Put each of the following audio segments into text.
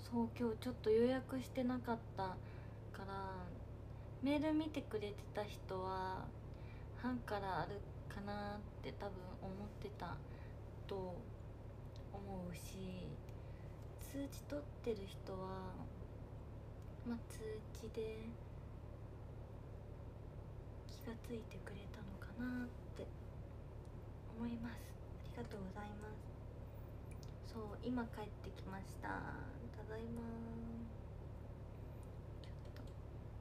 そう今日ちょっと予約してなかったからメール見てくれてた人は半からあるかなって多分思ってたと思うし、通知取ってる人はまあ通知で気がついてくれたのかなって思います。ありがとうございます。そう今帰ってきました。ただいま。ちょっと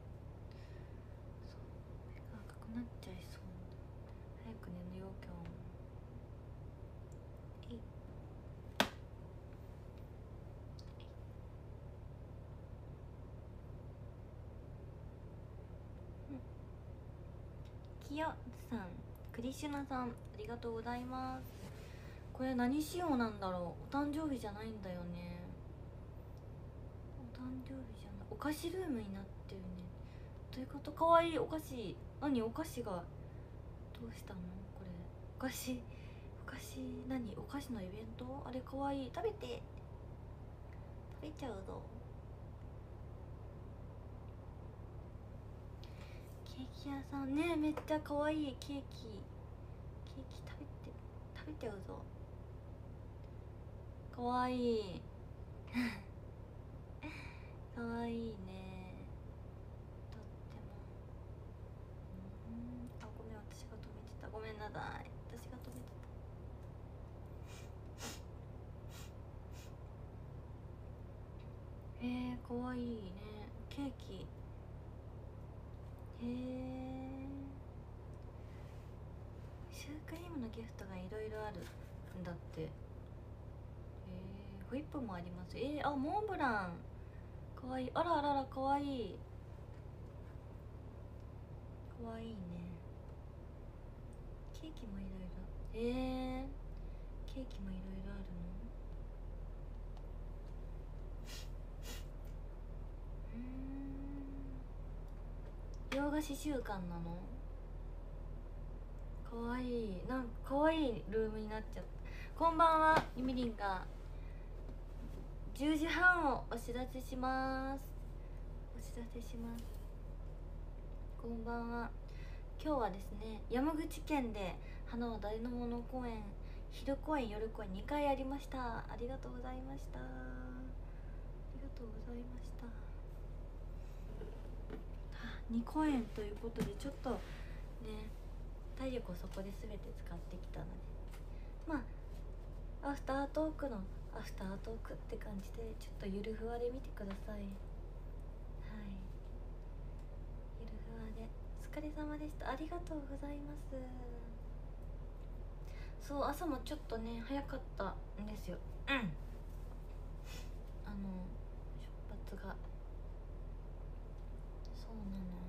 そう目が赤くなっちゃいそう。早く寝よう今日も。えいきよさん、クリシュナさん、ありがとうございます。これ何仕様なんだろう。お誕生日じゃないんだよね。お誕生日じゃない、お菓子ルームになってるね。ということ、かわいいお菓子。何、お菓子がどうしたのこれ。お菓子何、お菓子のイベント、あれかわいい。食べちゃうぞ。ケーキ屋さんね、めっちゃかわいいケーキ食べちゃうぞ。かわいいかわいいね、とっても。あ、ごめん、私が止めてた。ごめんなさい、私が止めてた。かわいいねケーキ。シュークリームのギフトがいろいろあるんだって。ホイップもあります。あ、モンブランかわいい。あらあらら、かわいいかわいいね。ケーキもいろいろ。ケーキもいろいろあるの。洋菓子週間なの。かわいい。なんかかわいいルームになっちゃった。こんばんは。ゆみりんが10時半をお知らせします。こんばんは。今日はですね、山口県で花は誰のもの公演、昼公演夜公演2回ありました。ありがとうございました。2公演ということで、ちょっとね体力をそこで全て使ってきたので、まあアフタートークのアフタートークって感じで、ちょっとゆるふわで見てください。はい、ゆるふわでお疲れ様でした。ありがとうございます。そう、朝もちょっとね早かったんですよ。出発が。そうなの。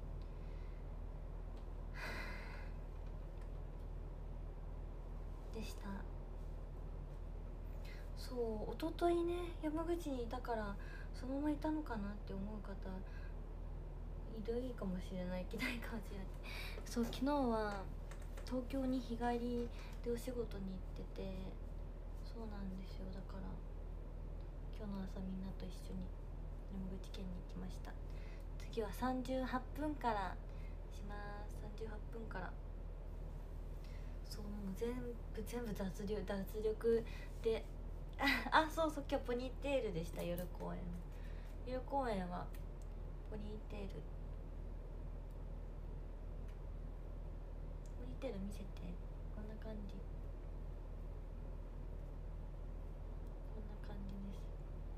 でした。そう一昨日ね山口にいたからそのままいたのかなって思う方いるかもしれない、いないかもしれない。そう、昨日は東京に日帰りでお仕事に行ってて、そうなんですよ。だから今日の朝みんなと一緒に山口県に行きました。次は38分からします。38分から。そう、もう全部脱力であ、そうそう、今日ポニーテールでした。夜公演はポニーテール見せて。こんな感じです。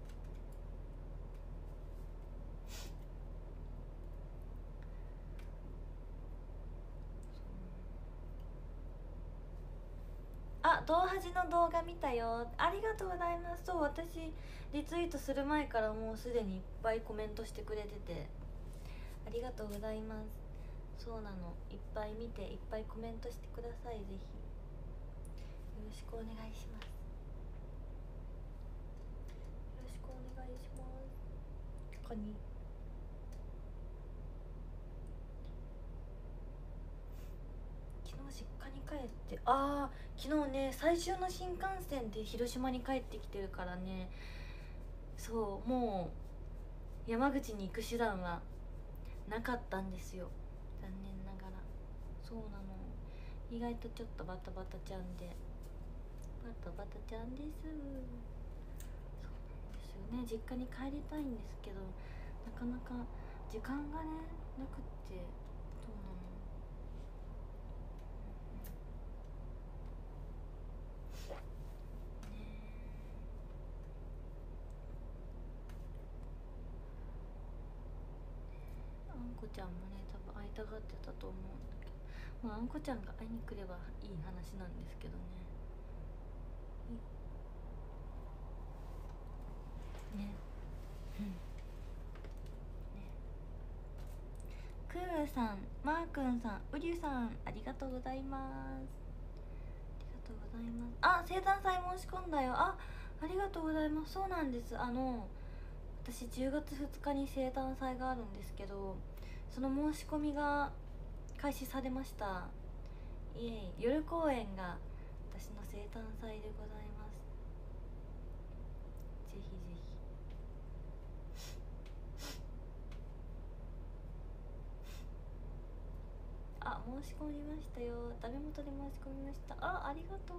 あ、ドーハジの動画見たよ。ありがとうございます。そう、私リツイートする前からもうすでにいっぱいコメントしてくれてて、ありがとうございます。そうなの、いっぱい見ていっぱいコメントしてください。ぜひよろしくお願いします。ここに昨日実家に帰って、昨日ね最終の新幹線で広島に帰ってきてるからね、 そうもう山口に行く手段はなかったんですよ、残念ながら。そうなの、意外とちょっとバタバタちゃんで、バタバタちゃんです。そうなんですよね、実家に帰りたいんですけどなかなか時間がねなくって。そうなの、あんこちゃんもね多分会いたがってたと思うんだけど、まああんこちゃんが会いに来ればいい話なんですけどね。ね、うんね、クールさん、マーくんさん、ウリュさん、ありがとうございます。ありがとうございます。あ、生誕祭申し込んだよ。ありがとうございます。そうなんです。私10月2日に生誕祭があるんですけど、その申し込みが開始されました。イエイ、夜公演が私の生誕祭でございます。ぜひぜひ。申し込みましたよ。ダメ元で申し込みました。ありがとう、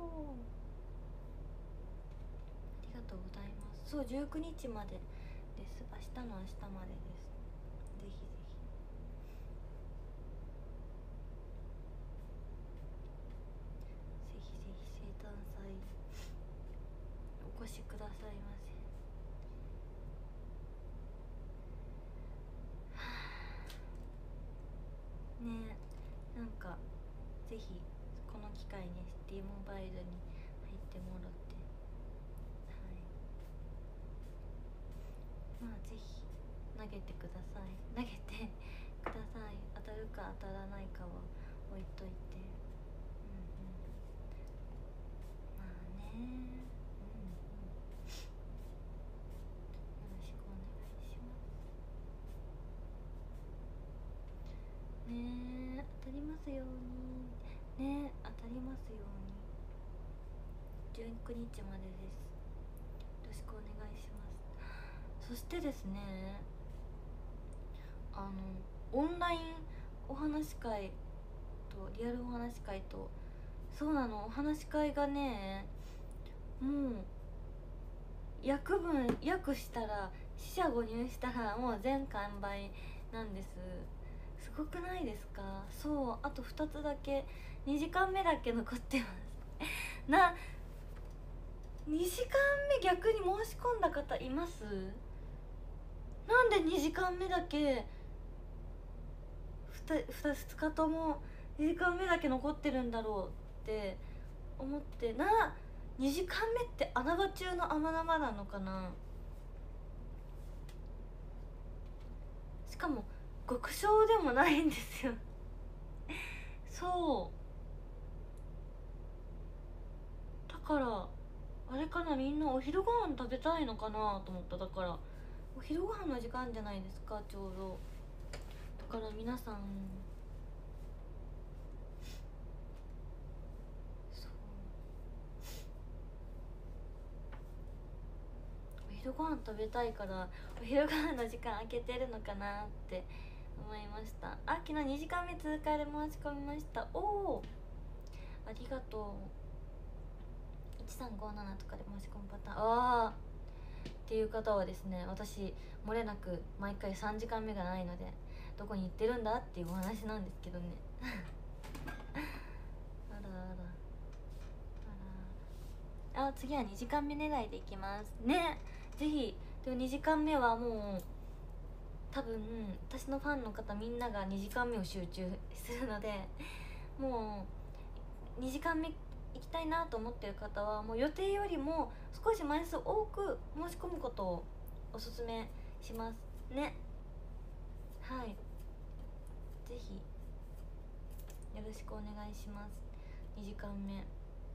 ありがとうございます。そう、19日までです。明日の明日までです。ぜひぜひ、ぜひぜひ生誕祭お越しくださいませ。ねえ、なんかぜひこの機会に T モバイルに入ってもらって、はい、まあぜひ投げてください、投げてください。当たるか当たらないかは置いといて、まあね、よろしくお願いしますね。当たりますようにね、当たりますように。19日までです。よろしくお願いします。そしてですね、オンラインお話し会とリアルお話し会と、そうなの、お話し会がね、もう訳したら、四捨五入したらもう全完売なんです。すごくないですか？そう、あと2つだけ、2時間目だけ残ってます2時間目逆に申し込んだ方います？なんで2時間目だけ 2日とも2時間目だけ残ってるんだろうって思って、2時間目って穴場中の穴場なのかな。しかも極小でもないんですよそうだから、あれかな、みんなお昼ご飯食べたいのかなと思った。だからお昼ご飯の時間じゃないですか、ちょうど。だから皆さん、そう、お昼ご飯食べたいからお昼ご飯の時間空けてるのかなって思いました。昨日2時間目通過で申し込みました。おお、ありがとう。1357とかで申し込むパターン、っていう方はですね、私漏れなく毎回3時間目がないので、どこに行ってるんだっていうお話なんですけどねあら次は2時間目狙いでいきますね。ぜひ。でも2時間目はもう多分私のファンの方みんなが2時間目を集中するので、もう2時間目行きたいなと思ってる方はもう予定よりも少し枚数多く申し込むことをおすすめしますね。はい、ぜひよろしくお願いします。2時間目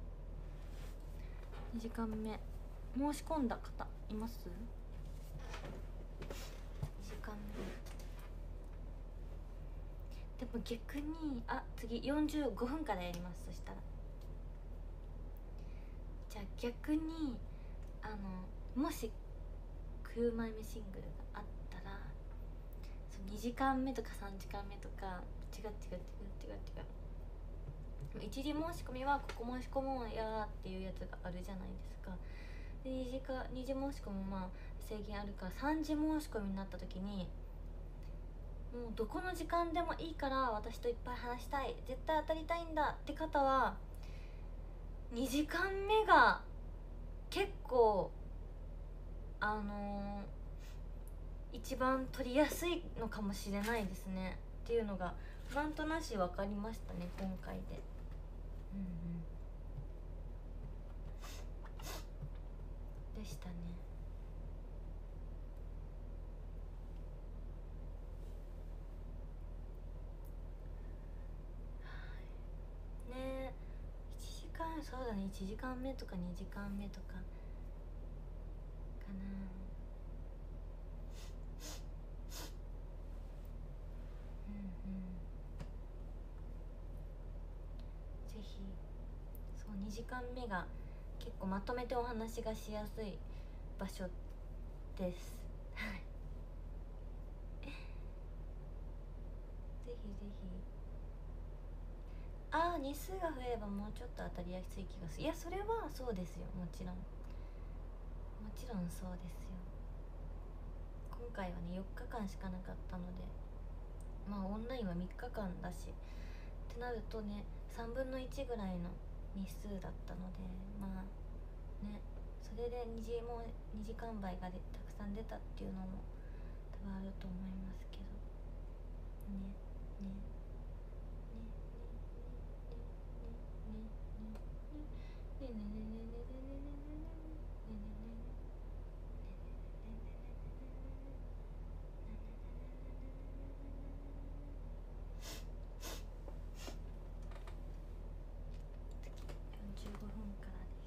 申し込んだ方います？2時間目でも逆に次45分からやります。そしたらじゃあ逆にもし悔 9枚目シングルがあったら、その2時間目とか3時間目とか違う一時申し込みはここ申し込もうやっていうやつがあるじゃないですか。で2次申し込みもまあ制限あるから3次申し込みになった時に、もうどこの時間でもいいから私といっぱい話したい、絶対当たりたいんだって方は2時間目が結構一番取りやすいのかもしれないですねっていうのがなんとなし分かりましたね今回で。でしたね。ねえ1時間、そうだね、1時間目とか2時間目とかかな。ぜひそう2時間目が結構まとめてお話がしやすい場所です。ぜひぜひ。日数が増えればもうちょっと当たりやすい気がする。いやそれはそうですよ、もちろんそうですよ。今回はね4日間しかなかったので、まあオンラインは3日間だしってなるとね、3分の1ぐらいの日数だったので、まあね、それで2時間倍がたくさん出たっていうのも多分あると思いますけどね。45分からです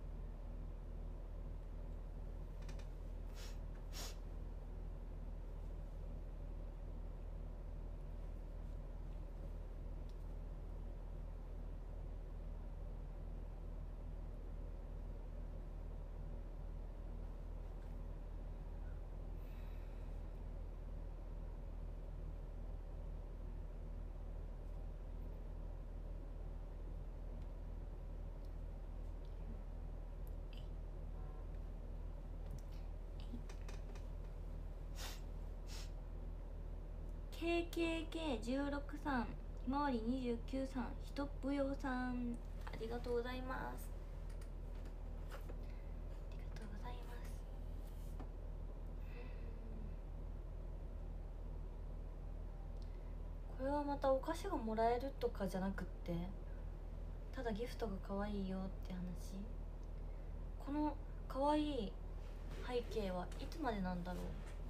。KKK16 さん、ひまわり29さん、ひとぷよさん、ありがとうございます。これはまたお菓子がもらえるとかじゃなくって、ただギフトが可愛いよって話。この可愛い背景はいつまでなんだろう。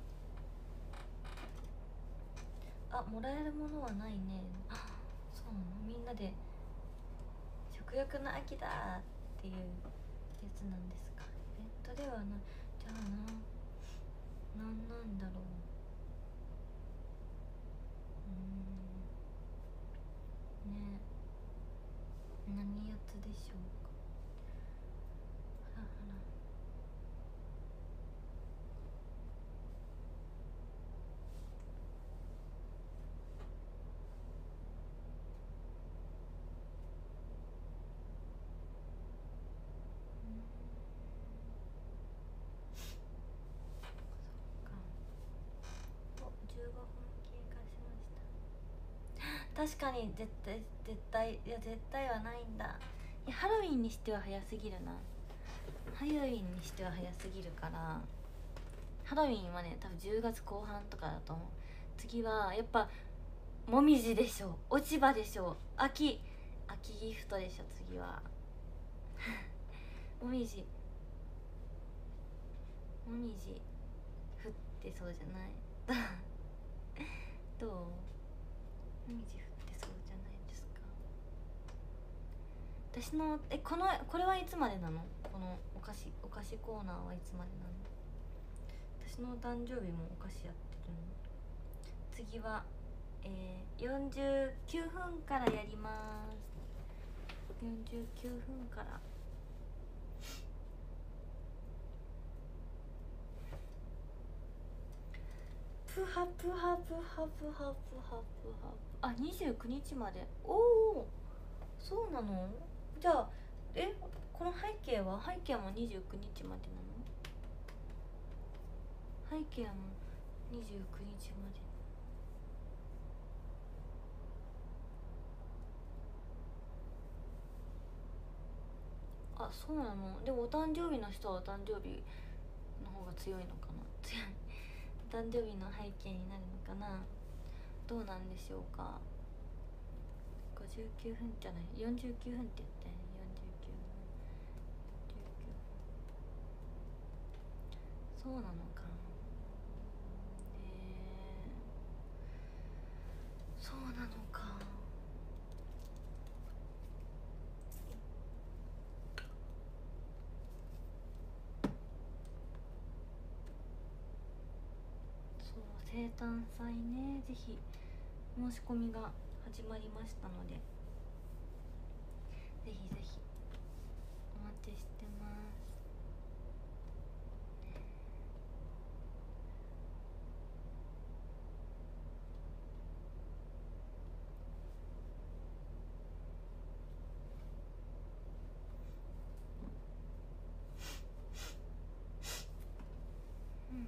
もらえるものはないね。そうなの、みんなで食欲の秋だっていうやつなんですか。イベントではない。じゃあなんだろう。ね、何やつでしょうか。はらはら。15分経過しました。確かに絶対はないんだ。いやハロウィンにしては早すぎるな。ハロウィンにしては早すぎるから、ハロウィンはね多分10月後半とかだと思う。次はやっぱもみじでしょ、落ち葉でしょ、秋ギフトでしょ次は。もみじ降ってそうじゃないどう、もみじ降ってそうじゃないですか。私のこれはいつまでなの、このお菓子コーナーはいつまでなの。私の誕生日もお菓子やってるの。次は49分からやります。49分から。 プハプハプハプハプハプハプ、あ、29日まで。おお、そうなの。じゃあこの背景も29日までなの。背景も29日まで。あ、そうなの。でもお誕生日の人はお誕生日の方が強いのかな。強いお誕生日の背景になるのかな。どうなんでしょうか。59分じゃない、49分って言ったよね。49分、そうなのか。そうなのか。そう、生誕祭ね、ぜひ申し込みが始まりましたので、ぜひぜひお待ちしてます。うんうん。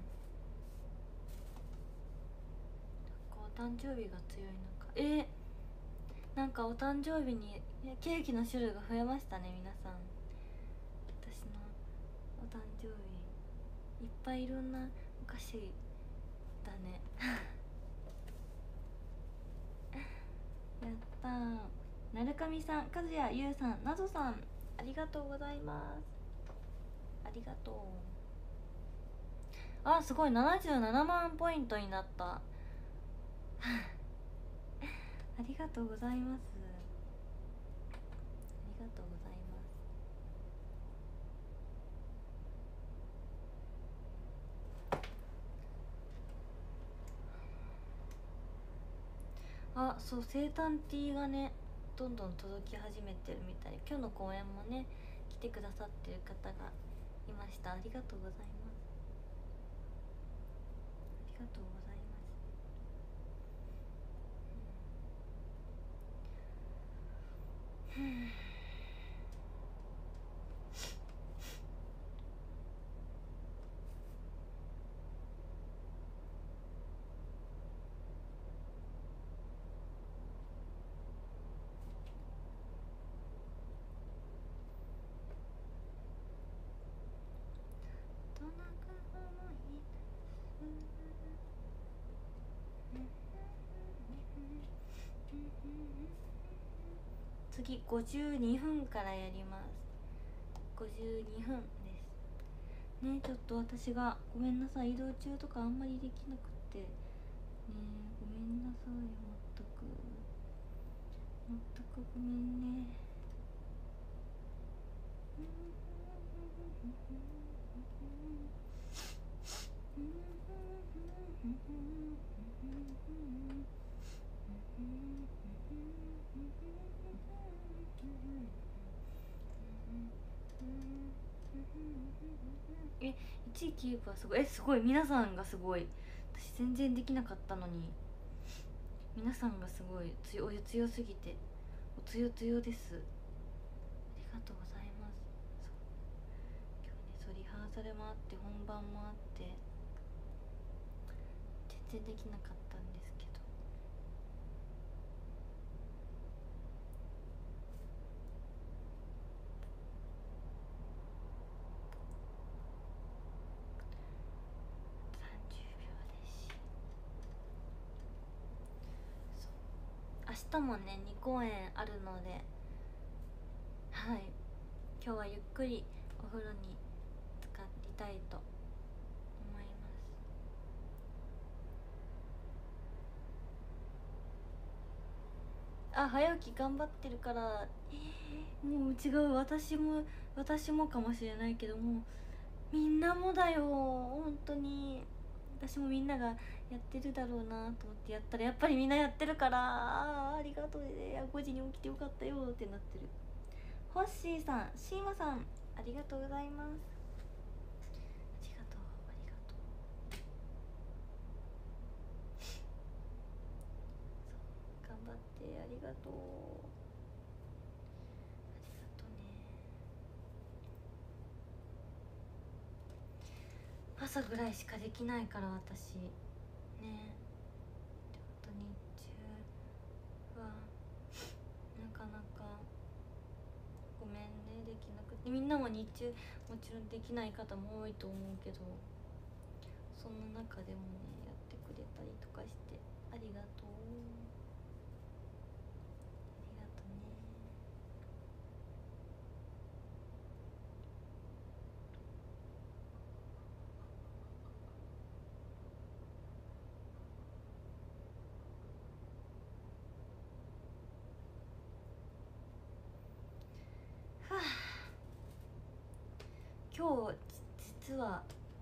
お誕生日が強いのか。なんかお誕生日にケーキの種類が増えましたね、皆さん。私のお誕生日いっぱいいろんなお菓子だねやったー。なるかみさん、かずや、ゆうさん、なぞさん、ありがとうございます。ありがとう。あ、すごい、77万ポイントになったありがとうございます。ありがとうございます。あ、そう、生誕ティーがね、どんどん届き始めてるみたい。今日の公演もね、来てくださってる方がいました。ありがとうございます。ありがとうございます。次52分からやります。52分ですね。ちょっと私がごめんなさい、移動中とかあんまりできなくてね、ごめんなさい。全くごめんね。1位キープはすごい。すごい、皆さんがすごい。私全然できなかったのに、皆さんがすごい強すぎて、お強です。ありがとうございます。今日ね、リハーサルもあって本番もあって全然できなかったんですけど、30秒ですし、そう、明日もね2公演あるので、はい、今日はゆっくりお風呂に浸かりたいと思います。あ、早起き頑張ってるから、もう違う、私もかもしれないけども、みんなもだよ、本当に。私もみんながやってるだろうなと思ってやったら、やっぱりみんなやってるから、ありがとうね、5時に起きてよかったよってなってる。ホッシーさん、シーマさん、ありがとうございます。ありがとう。 とう、ありがとね。朝ぐらいしかできないから私ね。ちょっと日中はなかなかごめんね、できなくて。みんなも日中もちろんできない方も多いと思うけど、そんな中でもねやってくれたりとかしてありがとう、ありがとね。はあ、今日実は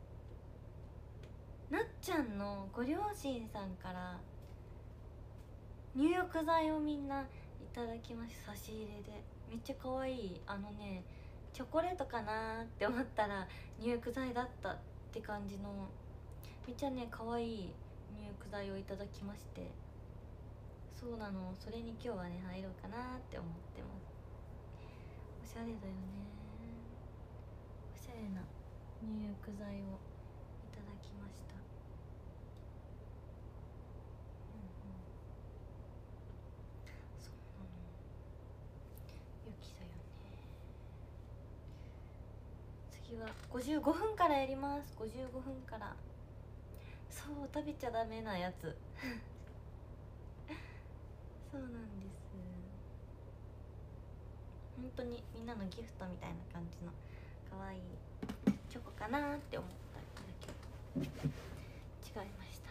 なっちゃんのご両親さんから入浴剤をみんないただきました。差し入れでめっちゃ可愛い。チョコレートかなーって思ったら入浴剤だったって感じのめっちゃね可愛い入浴剤をいただきまして、そうなの、それに今日はね入ろうかなって思ってます。おしゃれだよね、おしゃれな入浴剤をいただきました。そうなの、雪だよね。次は55分からやります。55分から。そう食べちゃダメなやつそうなんです。本当にみんなのギフトみたいな感じの可愛いチョコかなって思ったんだけど違いました。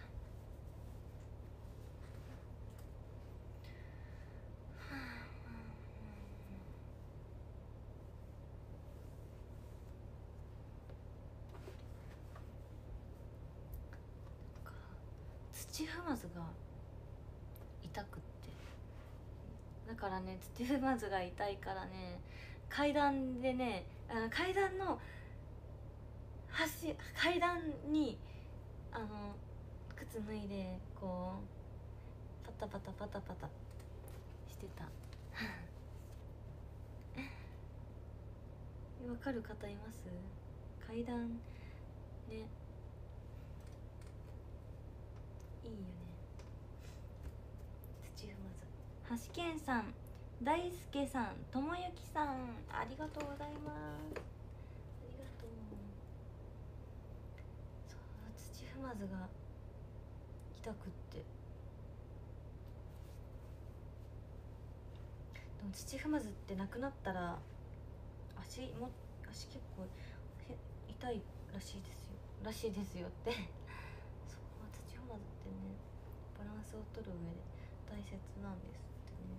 土踏まずが痛くって、だからね土踏まずが痛いからね、階段でね、階段の階段に靴脱いでこうパタパタパタパタしてたわかる方います？階段ね、いいよね、土踏まず。橋健さん、大輔さん、ともゆきさん、ありがとうございます。ありがとう。そう、土踏まずが痛くって、でも土踏まずってなくなったら足結構痛いらしいですよってそう、土踏まずってねバランスを取る上で大切なんですってね。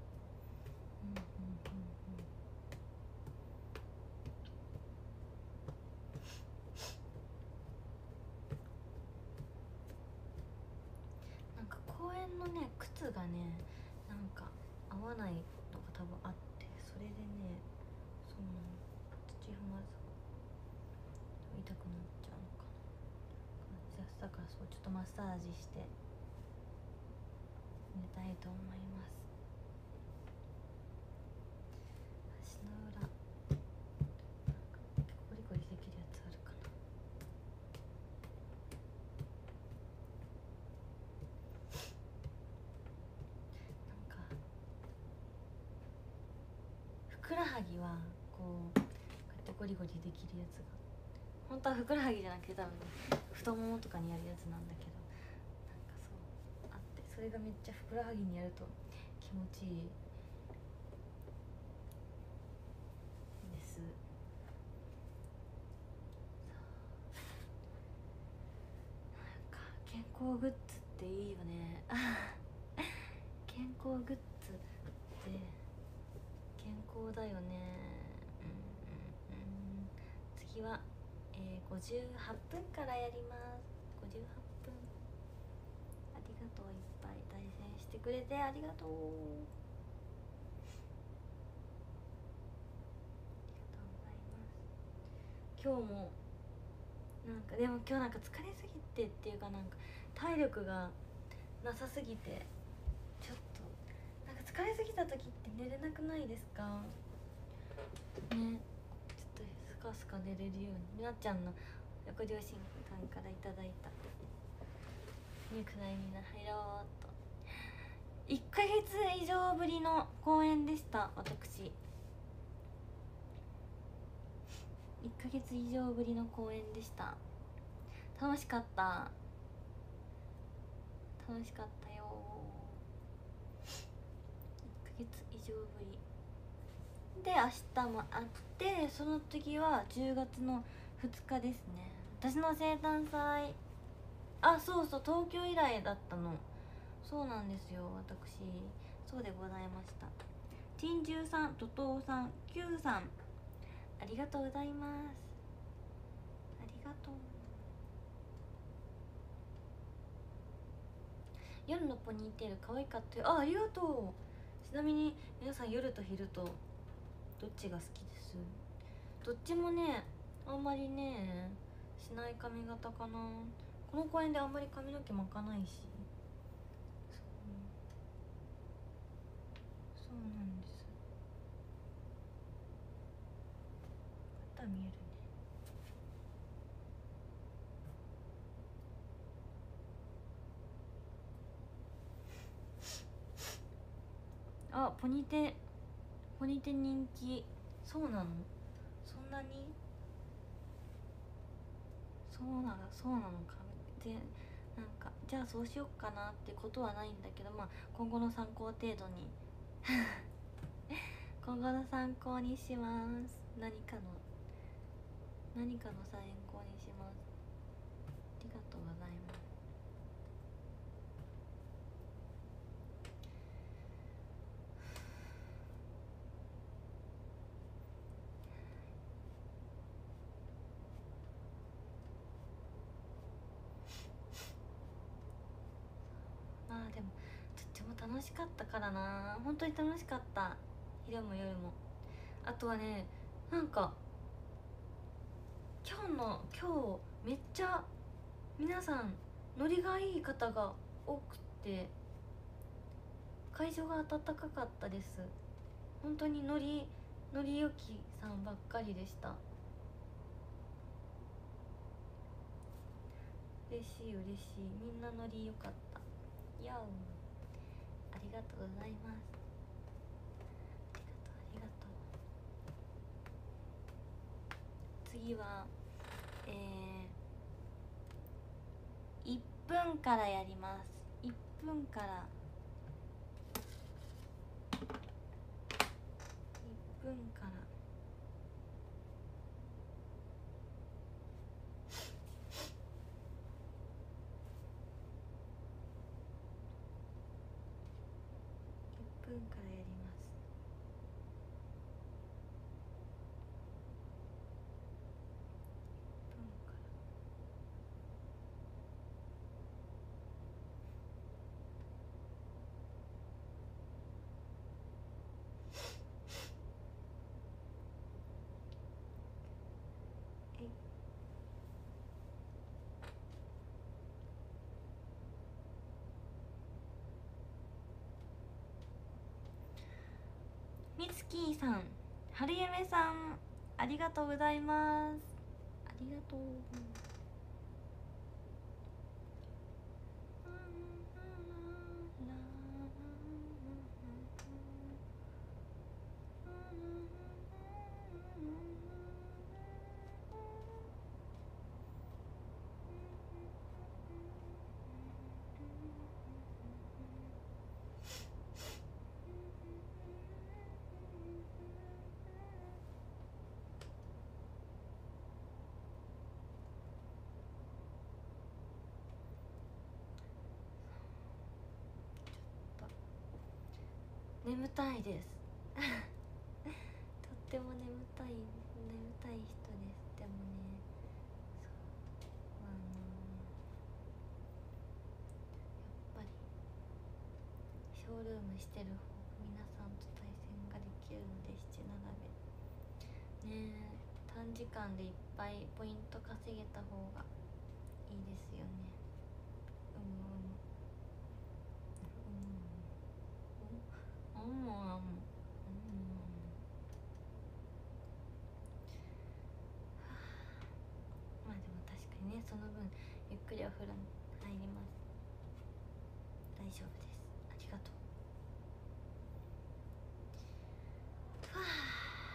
なんか公園のね靴がねなんか合わないのが多分あって、それでね、そうなの、土踏まずが痛くなっちゃうのかな。だからそうちょっとマッサージして寝たいと思います。足の裏ゴリゴリできるやつあるかな。なんかふくらはぎはこうやってゴリゴリできるやつが本当はふくらはぎじゃなくて多分太ももとかにやるやつなんだけど、なんかそうあって、それがめっちゃふくらはぎにやると気持ちいいです。なんか健康グッズっていいよね健康グッズって健康だよね。次は、58分からやります。58分。ありがとう、いっぱい対戦してくれてありがとう。ありがとうございます。今日もなんかでも今日なんか疲れすぎてっていうか、なんか体力がなさすぎてちょっとなんか疲疲れすぎた時って寝れなくないですかね。ちょっとスカスカ寝れるようになっちゃんのご両親さんからいただいたニュークライミナ入ろうと。1ヶ月以上ぶりの公演でした。私1ヶ月以上ぶりの公演でした。楽しかった、楽しかったよ。1ヶ月以上ぶりで明日もあって、その次は10月の2日ですね。私の生誕祭。あ、そうそう、東京以来だったの。そうなんですよ、私。そうでございました。珍獣さん、トトウさん、Q さん、ありがとうございます。ありがとう。夜のポニーテール可愛かったよ。あ、ありがとう。ちなみに皆さん夜と昼とどっちが好きです？どっちもね、あんまりねしない髪型かな。この公園であんまり髪の毛巻かないし。そうなんです。肩見えるね。あ、ポニテ人気。そうなの？そんなに？そうなのか。で、なんかじゃあそうしよっかなってことはないんだけど、まあ今後の参考程度に今後の参考にします。何かの参考にします。ありがとうございます。まあでもとっても楽しかったからな。本当に楽しかった、昼も夜も。あとはね、なんか今日めっちゃ皆さんノリがいい方が多くて、会場が温かかったです。本当にノリよきさんばっかりでした。嬉しい嬉しい、みんなノリよかった。やお、ありがとうございます。ありがとう。次は1分からやります。1分から1分から1分からやります。みつきーさん、はるゆめさん、ありがとうございます。ありがとう。眠たいですとっても眠たい人です。でもね、やっぱりショールームしてる方が皆さんと対戦ができるので、7、並べねえ、短時間でいっぱいポイント稼げた方がいいですよね。 まあでも確かにね、その分ゆっくりお風呂に入ります。大丈夫です。ありがとう。はあ。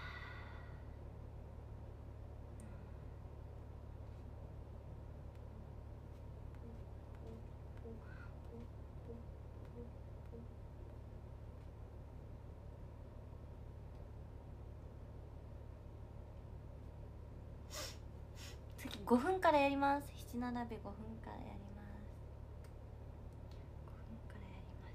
次5分からやります。七並べ5分からやります。5分からやります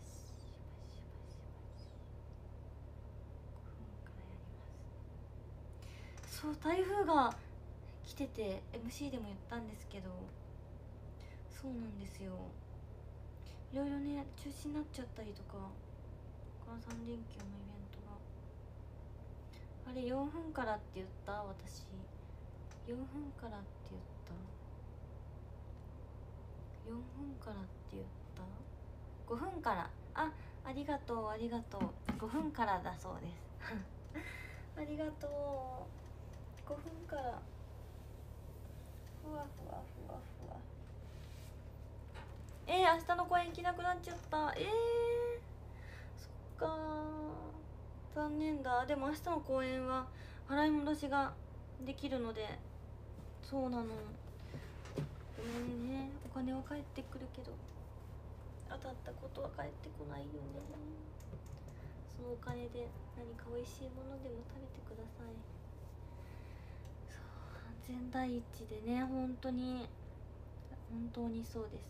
。5分からやります。そう、台風が来てて MC でも言ったんですけど、そうなんですよ。いろいろね中止になっちゃったりとか、この3連休のイベントがあれ4分からって言った。私4分からって言った。4分からって言った。5分から。ありがとうありがとう。5分からだそうですありがとう。5分から。ふわふわふわふわ。明日の公演行けなくなっちゃった。そっか残念だ。でも明日の公演は払い戻しができるので。そうなの。ごめんね、お金は返ってくるけど当たったことは返ってこないよね。そのお金で何か美味しいものでも食べてください。そう安全第一でね、本当にそうです。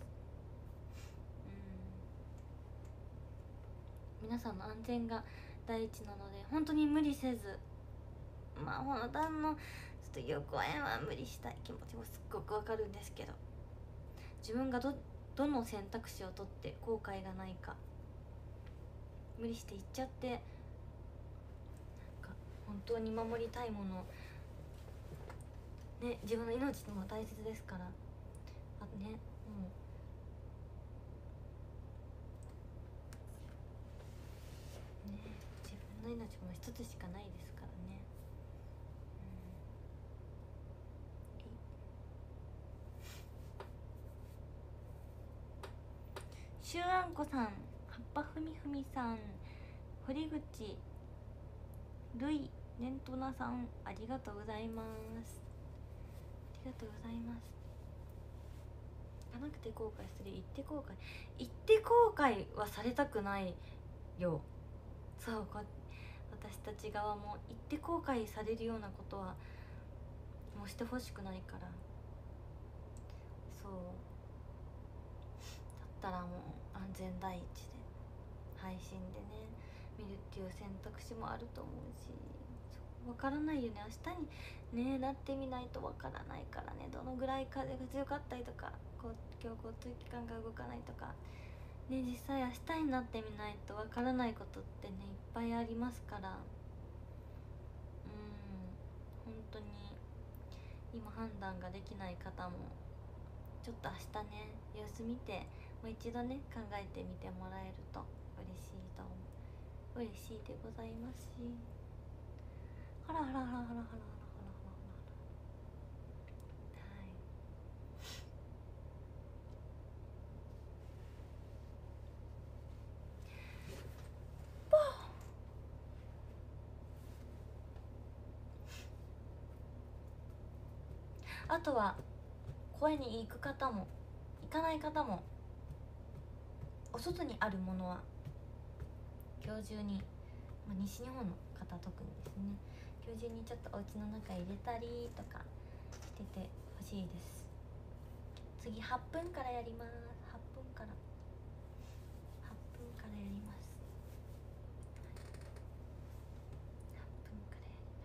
皆さんの安全が第一なので本当に無理せず、まあほのたんのちょっという公演は無理したい気持ちもすっごくわかるんですけど、自分がどの選択肢を取って後悔がないか、無理していっちゃってなんか本当に守りたいものね、自分の命も大切ですから。あとね、もうね、自分の命も一つしかないですからね。しゅうあんこさん、はっぱふみふみさん、堀口るいねんとなさん、ありがとうございます。ありがとうございます。行かなくて後悔する。行って後悔はされたくないよ。そう、私たち側も行って後悔されるようなことはもうしてほしくないから。そうだったらもう安全第一で配信でね見るっていう選択肢もあると思うし、わからないよね、明日にねなってみないとわからないからね。どのぐらい風が強かったりとか、今日交通機関が動かないとかね、実際明日になってみないとわからないことってねいっぱいありますから。本当に今判断ができない方もちょっと明日ね様子見てもう一度ね考えてみてもらえると嬉しいでございますし。はらはらはらはらはらはらはらはら。あとは声に行く方も行かない方も、お外にあるものは今日中に、西日本の方特にですね、今日中にちょっとお家の中入れたりとかしててほしいです。次8分からやります。8分からやります。8分からやります。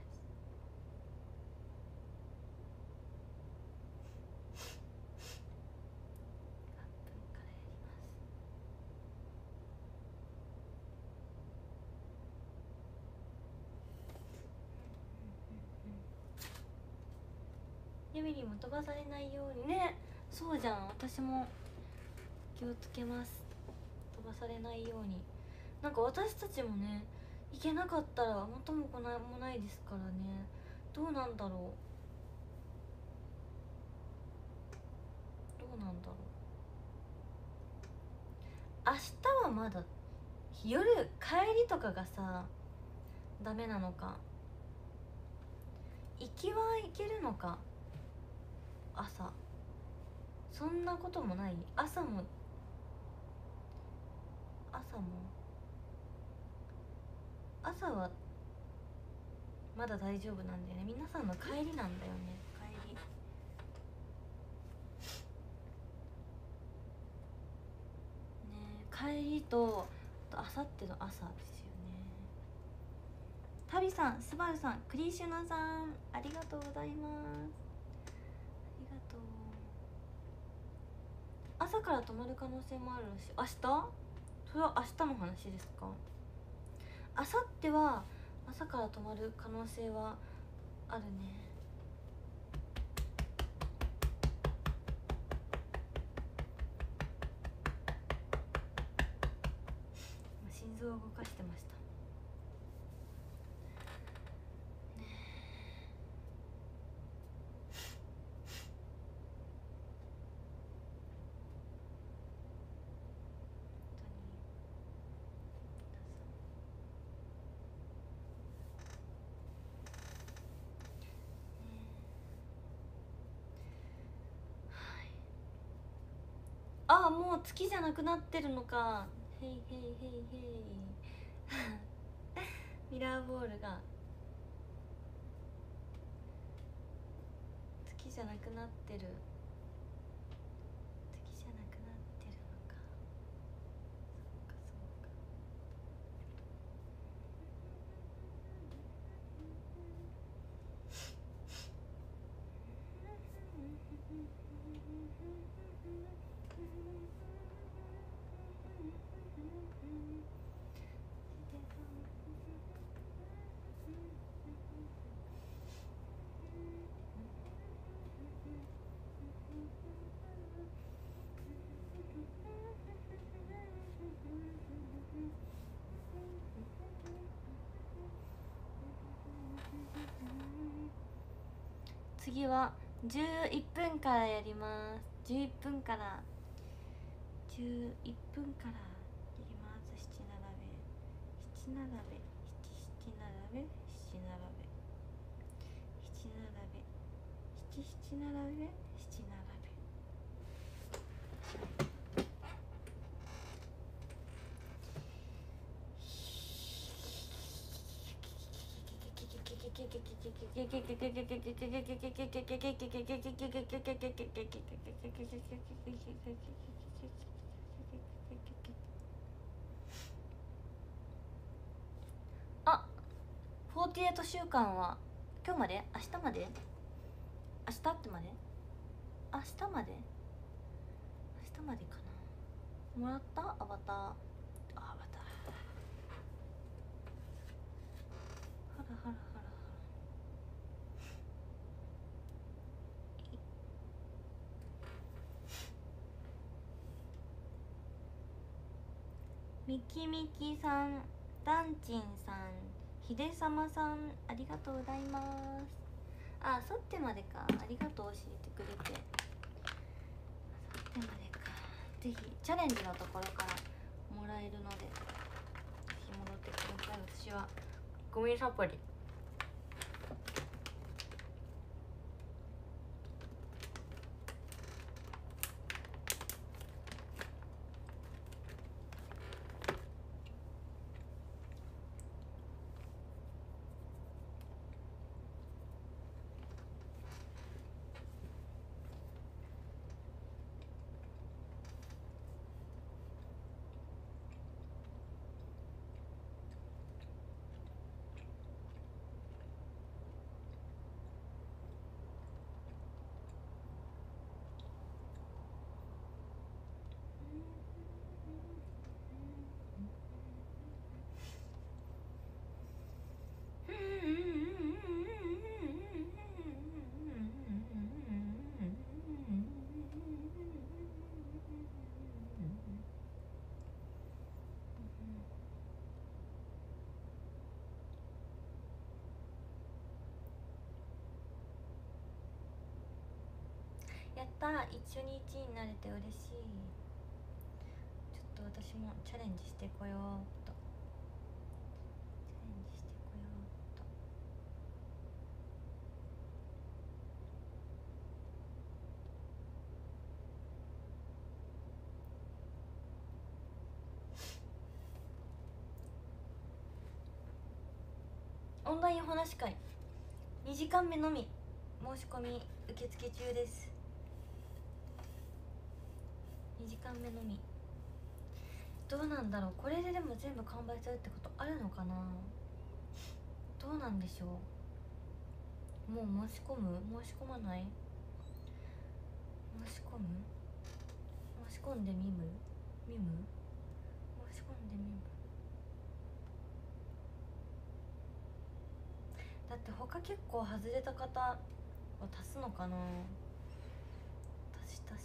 ゆみりも飛ばされないようにね。そうじゃん、私も気をつけます。飛ばされないようになんか私たちもね行けなかったら元も子もないですからね。どうなんだろう、どうなんだろう。明日はまだ夜帰りとかがさダメなのか、行きは行けるのか。朝そんなこともない。朝も朝はまだ大丈夫なんだよね。皆さんの帰りなんだよね。帰りね、帰りとあさっての朝ですよね。タビさん、スバルさん、クリシュナさん、ありがとうございます。ありがとう。朝から泊まる可能性もあるらしい。明日？それは明日の話ですか？明後日は朝から泊まる可能性はあるね。心臓を動かしてました。ああ、もう月じゃなくなってるのか。へいへいへいへいミラーボールが月じゃなくなってる。月じゃなくなってるのか。そっかそっか。次は11分からやります。11分から11分からやります。七並べ七並べ七並べ七並べ七並べ七並べ七並べ。あ、48週間は今日まで？明日まで？明日ってまで？明日まで？明日までかな。もらったアバター。アバター。はらはらはら。ミキミキさん、ダンチンさん、ヒデサマさん、ありがとうございます。あ、明後日までか。ありがとう、教えてくれて。明後日までか。ぜひチャレンジのところからもらえるので、ぜひ戻ってください。私はゴミサプリ。 やったー、一緒に1位になれて嬉しい。ちょっと私もチャレンジしてこようっと。チャレンジしてこようっと。オンラインお話会2時間目のみ、申し込み受付中です。2時間目のみ。どうなんだろう、これででも全部完売するってことあるのかな。どうなんでしょう。もう申し込む、申し込まない、申し込む、申し込んでみむみむ申し込んでみむ。だって他結構外れた方を足すのかな。足しる、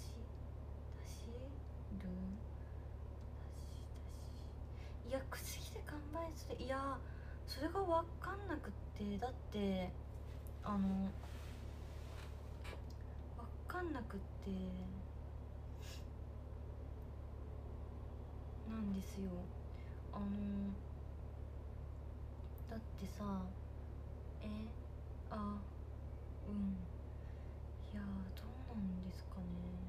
いや薬で完売する、いやそれが分かんなくって。だって分かんなくってなんですよ。だってさ、あ、うん、いやどうなんですかね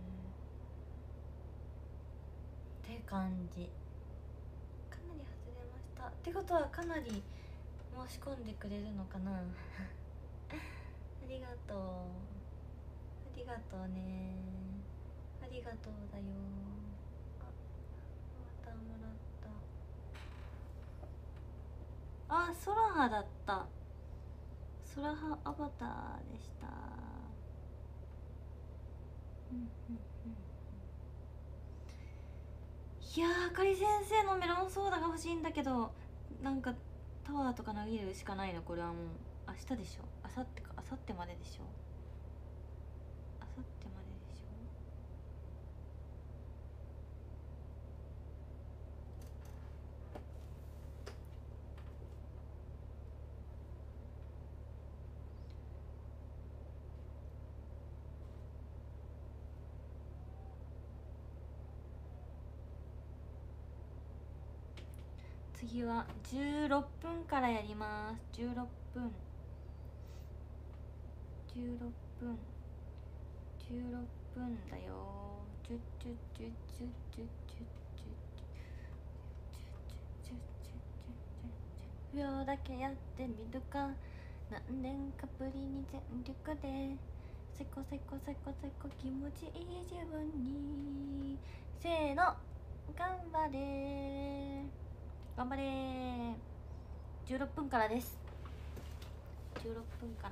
って感じ。かなり外れましたってことはかなり申し込んでくれるのかなありがとう、ありがとうね、ありがとうだよ。あ、またもらった。あ、ソラハだった。ソラハアバターでした。いやー、あかり先生のメロンソーダが欲しいんだけど、なんかタワーとか投げるしかないの。これはもう明日でしょ、明後日か、明後日まででしょ、明後日まででしょ。次は16分からやります。16分16分16分だよ。チュッチュッチュッチュッチュッチュッチュッチュッチュッチュッチュッチュッチュッチュッチュッチュッ秒だけやってみるか。何年かぶりに全力でせこせこせこせこ気持ちいい自分に。せーの、頑張れ頑張れ。16分からです。16分から。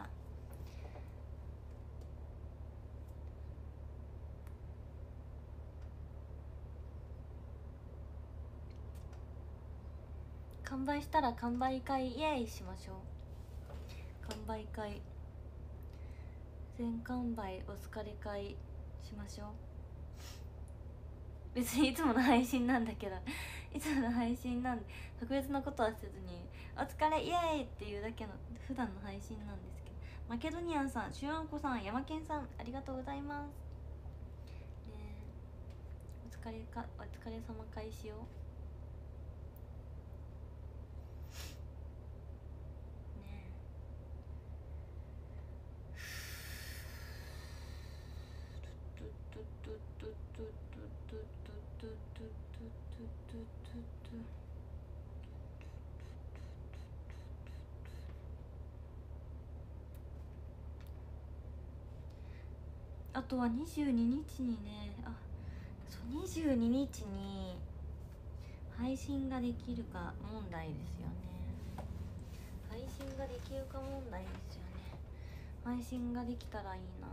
完売したら完売会イエーイしましょう。完売会、全完売お疲れ会しましょう。別にいつもの配信なんだけどいつもの配信なんで特別なことはせずにお疲れイエーイっていうだけの普段の配信なんですけど。マケドニアンさん、シュアンコさん、ヤマケンさん、ありがとうございます。ね、お疲れ様会しようね。あとは22日にね、あ、そう22日に配信ができるか問題ですよね。配信ができるか問題ですよね。配信ができたらいいな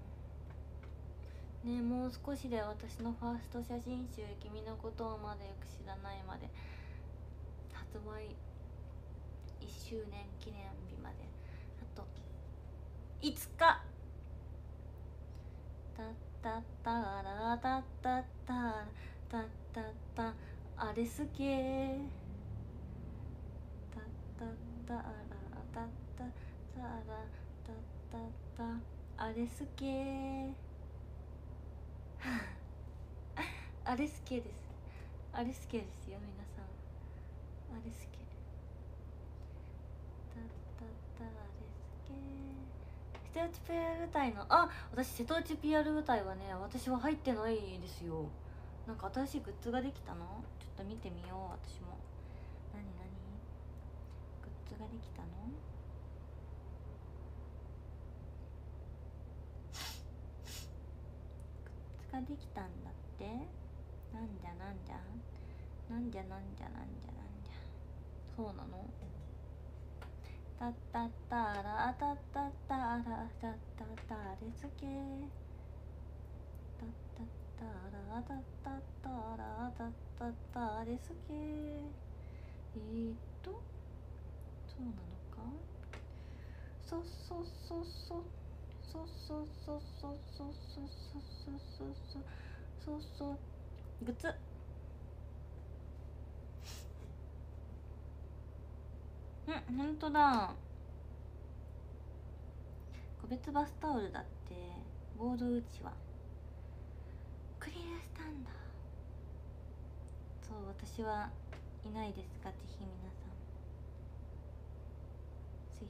ね。もう少しで私のファースト写真集「君のことをまだよく知らない」まで発売1周年記念日まであと5日。タッタッタラタッタッタラタッタッタ、あれすげー。タッタッタラタッタッタラタッタッタ、あれすげー。 あれ好きです。あれ好きですよ皆さん。あれ好き。あれ好き。瀬戸内 PR 部隊の、私瀬戸内 PR 部隊はね、私は入ってないですよ。なんか新しいグッズができたの？ちょっと見てみよう私も。なにグッズができたの？グッズができたんだって。なんじゃそうなの？タッタッタラタッタッタラタッタッタレスケタッタッタラタッタッタラタッタッタレスケ。そうなのか？そうそうそうそうそうそうそうそうそうそうそうそうそうグッズ。ほんとだ。個別バスタオルだって。ボードうちわクリアしたんだ。そう私はいないですが、ぜひ皆さんぜ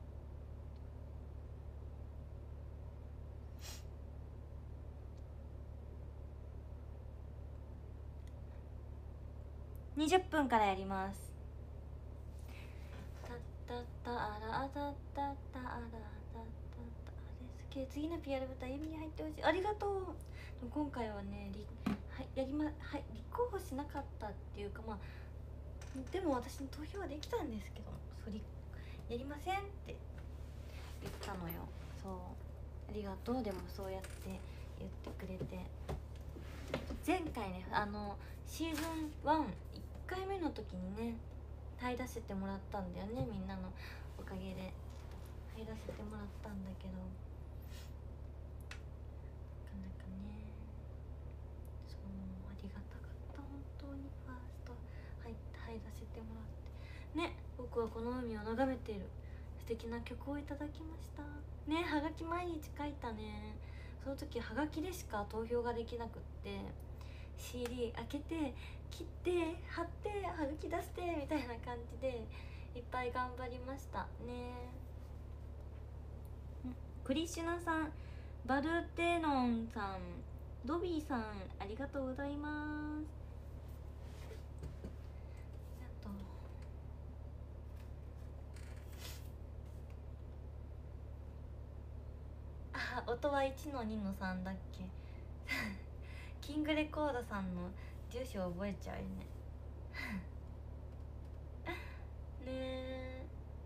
ひ20分からやります。タッタッタアラタッタッタアラタッタッタあれすげえ。次の PR 舞台指に入ってほしい。ありがとう。今回はね立候補しなかったっていうか、でも私の投票はできたんですけど、やりませんって言ったのよ。そうありがとう。でもそうやって言ってくれて、前回ねシーズン11回目の時にね入らせてもらったんだよね。みんなのおかげで入らせてもらったんだけど、なかなかね、そうありがたかった。本当にファースト入らせてもらってね。僕はこの海を眺めている。素敵な曲をいただきましたね。はがき毎日書いたね。その時はがきでしか投票ができなくって、 CD 開けて切って貼ってはがき出してみたいな感じでいっぱい頑張りましたね。クリシュナさん、バルテノンさん、ドビーさん、ありがとうございます。音は1の2の3だっけキングレコードさんの住所覚えちゃうよねねえ、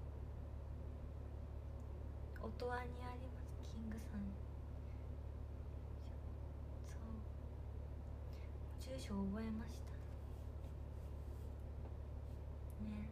音羽にあります。キングさん、そう住所覚えましたね。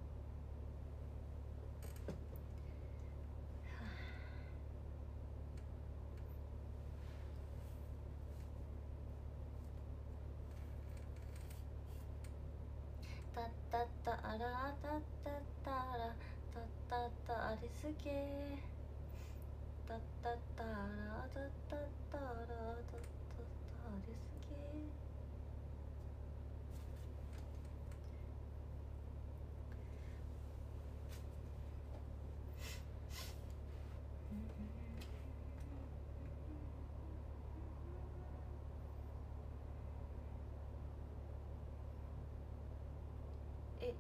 タッタッタあらタッタッタあらタッタッタあれすげえ。タッタッタあらタッタッタあらタッタッタあれすげえ。え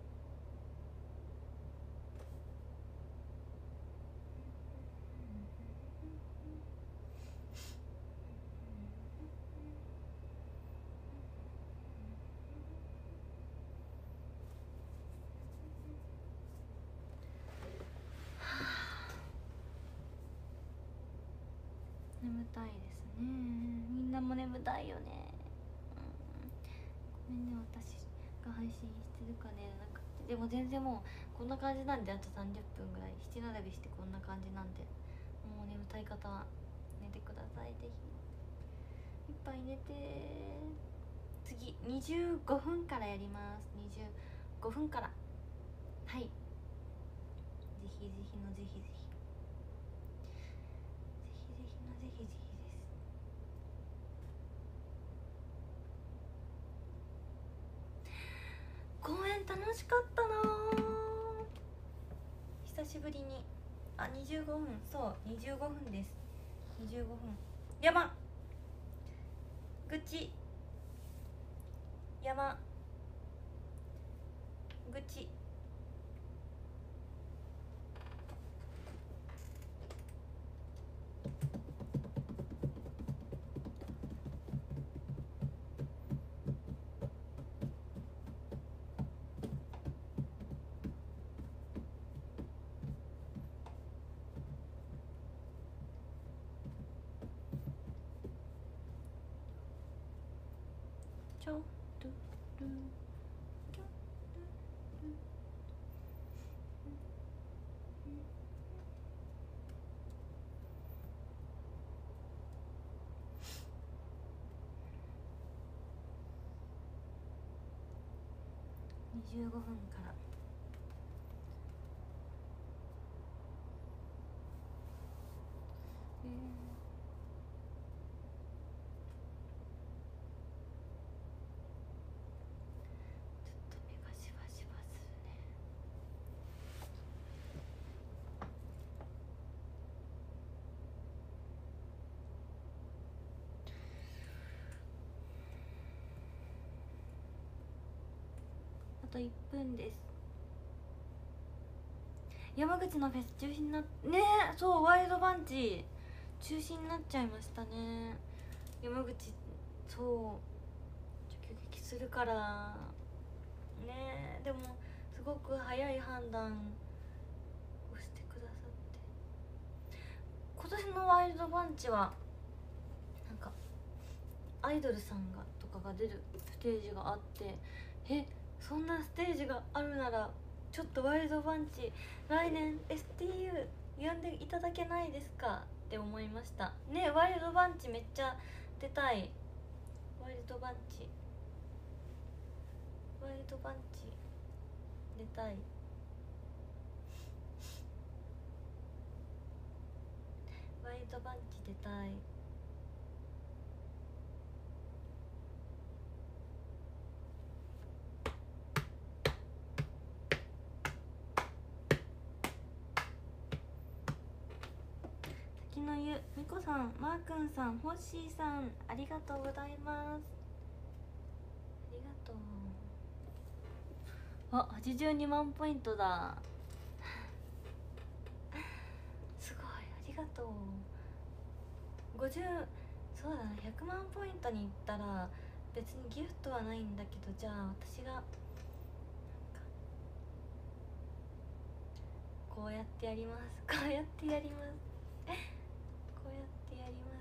眠たいですね。みんなも眠たいよね。ごめんね、私が配信してるかねなんか。でも全然もうこんな感じなんで、あと30分ぐらい七並びしてこんな感じなんで、もう眠たい方は寝てください。ぜひいっぱい寝て。次25分からやります。25分から。はい、ぜひぜひのぜひぜひぜひぜひのぜひぜひです。 楽しかったな久しぶりに。あ、25分、そう25分です。25分。山口山口ちょるるちょるる25分からちょっと目がしばしばするね。あと1分です。山口のフェス中止になっねえ、そう、ワイルドバンチ中止になっちゃいましたね。山口、そう直撃するからね。でもすごく早い判断をしてくださって、今年のワイルドバンチはなんかアイドルさんがとかが出るステージがあって、そんなステージがあるならちょっとワイルドバンチ来年 STU 呼んでいただけないですかって思いましたね。ワイルドバンチめっちゃ出たい。ワイルドバンチワイルドバンチ出たい。ワイルドバンチ出たい。滝の湯、みこさん、マーくんさん、ホッシーさん、ありがとうございます。ありがとう。あ、82万ポイントだ。すごい、ありがとう。50、そうだな、100万ポイントに行ったら別にギフトはないんだけど、じゃあ私がなんかこうやってやります。こうやってやります。こうやってやります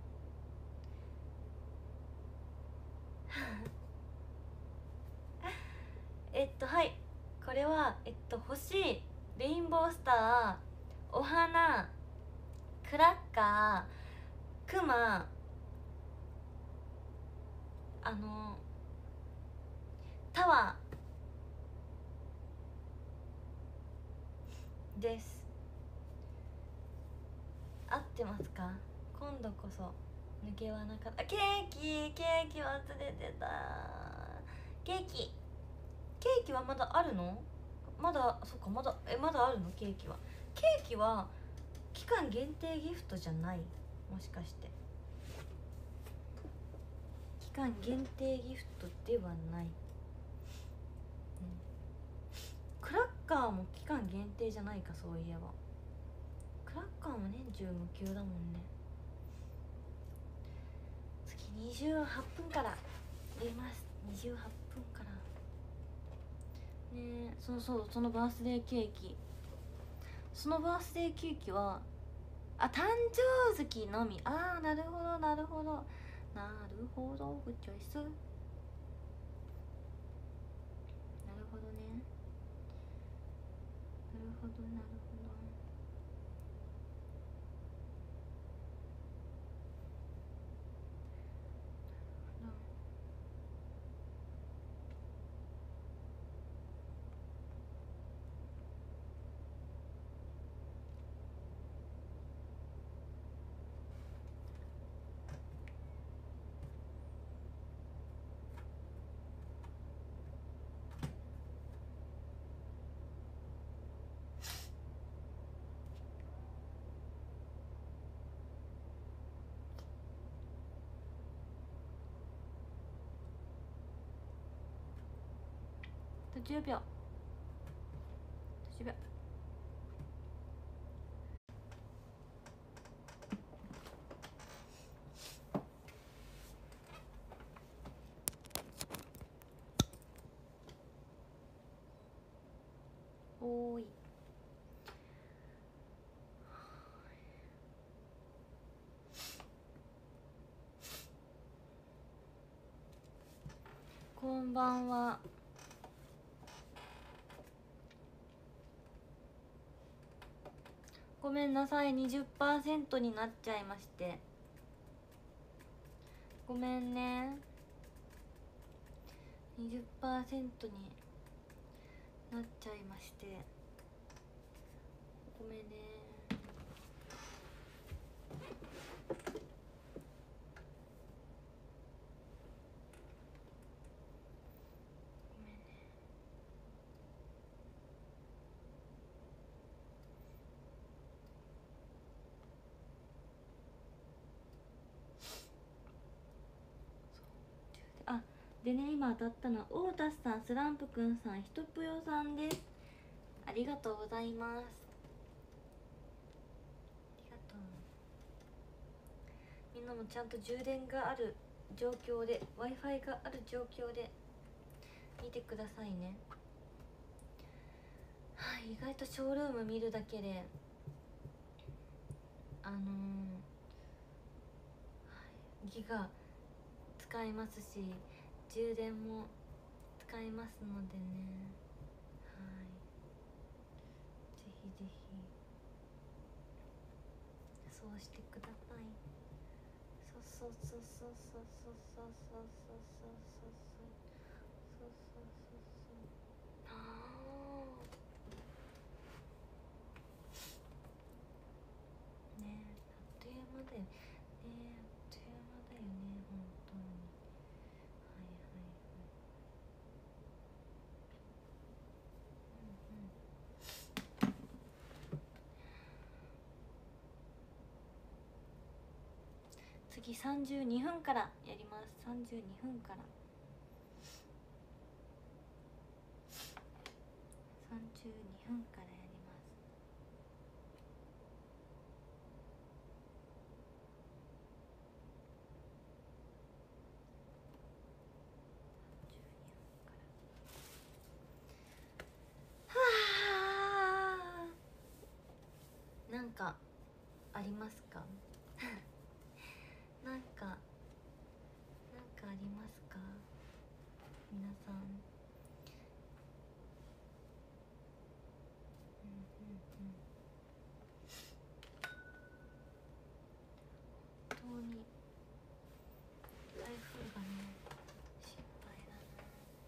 はい、これは星、レインボースター、お花、クラッカー、クマ、タワーです。合ってますか？今度こそ抜けはなかった。ケーキ忘れてた。ケーキはまだあるの？まだ、そっか、まだあるの？ケーキは期間限定ギフトじゃない？もしかして期間限定ギフトではない、クラッカーも期間限定じゃないか。そういえばクラッカーも年中無休だもんね。次28分からやります。28分からね。そのバースデーケーキ、そのバースデーケーキは誕生月のみ。なるほどなるほどなるほど、グッチョイス。なるほどね、なるほどなるほど。 10秒10秒。おーい。こんばんは。ごめんなさい、20% になっちゃいまして、ごめんね。20% になっちゃいまして、ごめんね。あ、でね、今当たったのはオータスさん、スランプくんさん、ひとぷよさんです。ありがとうございます。ありがとう。みんなもちゃんと充電がある状況で、 Wi-Fi がある状況で見てくださいね。はい、意外とショールーム見るだけでギガ使えますし、充電も使えますのでね。はい、ぜひぜひそうしてください。そうそうそうそうそうそうそうそうそうそうそうそうそうそうそう。ああねえ、あっという間だよね。あっという間だよね、本当に。はいはいはい。うんうん。次32分からやります。32分から32分からやります。はあ、なんかありますか？なんかありますか皆さん。うんうんうん。本当に台風がね、心配だな。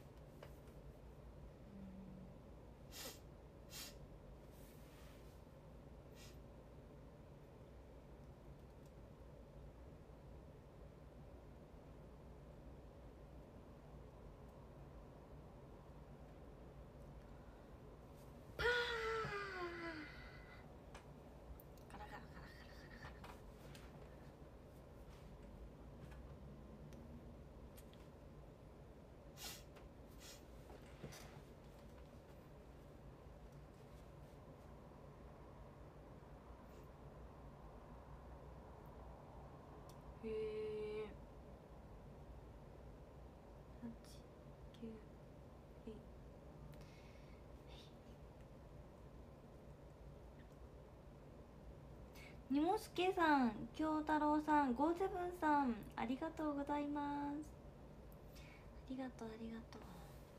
パーガラガラガラガラガラガラ。へえ。8、9、にもすけさん、京太郎さん、ゴーセブンさん、ありがとうございます。ありがとうありがとう。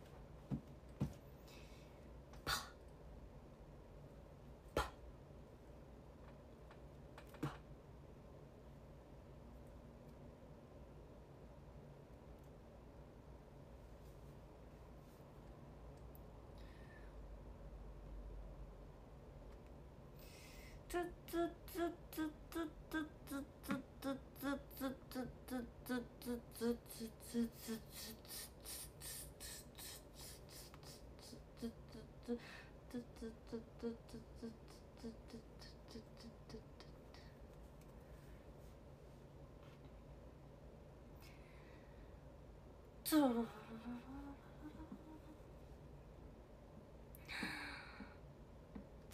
つつつつつつつつつつつつつ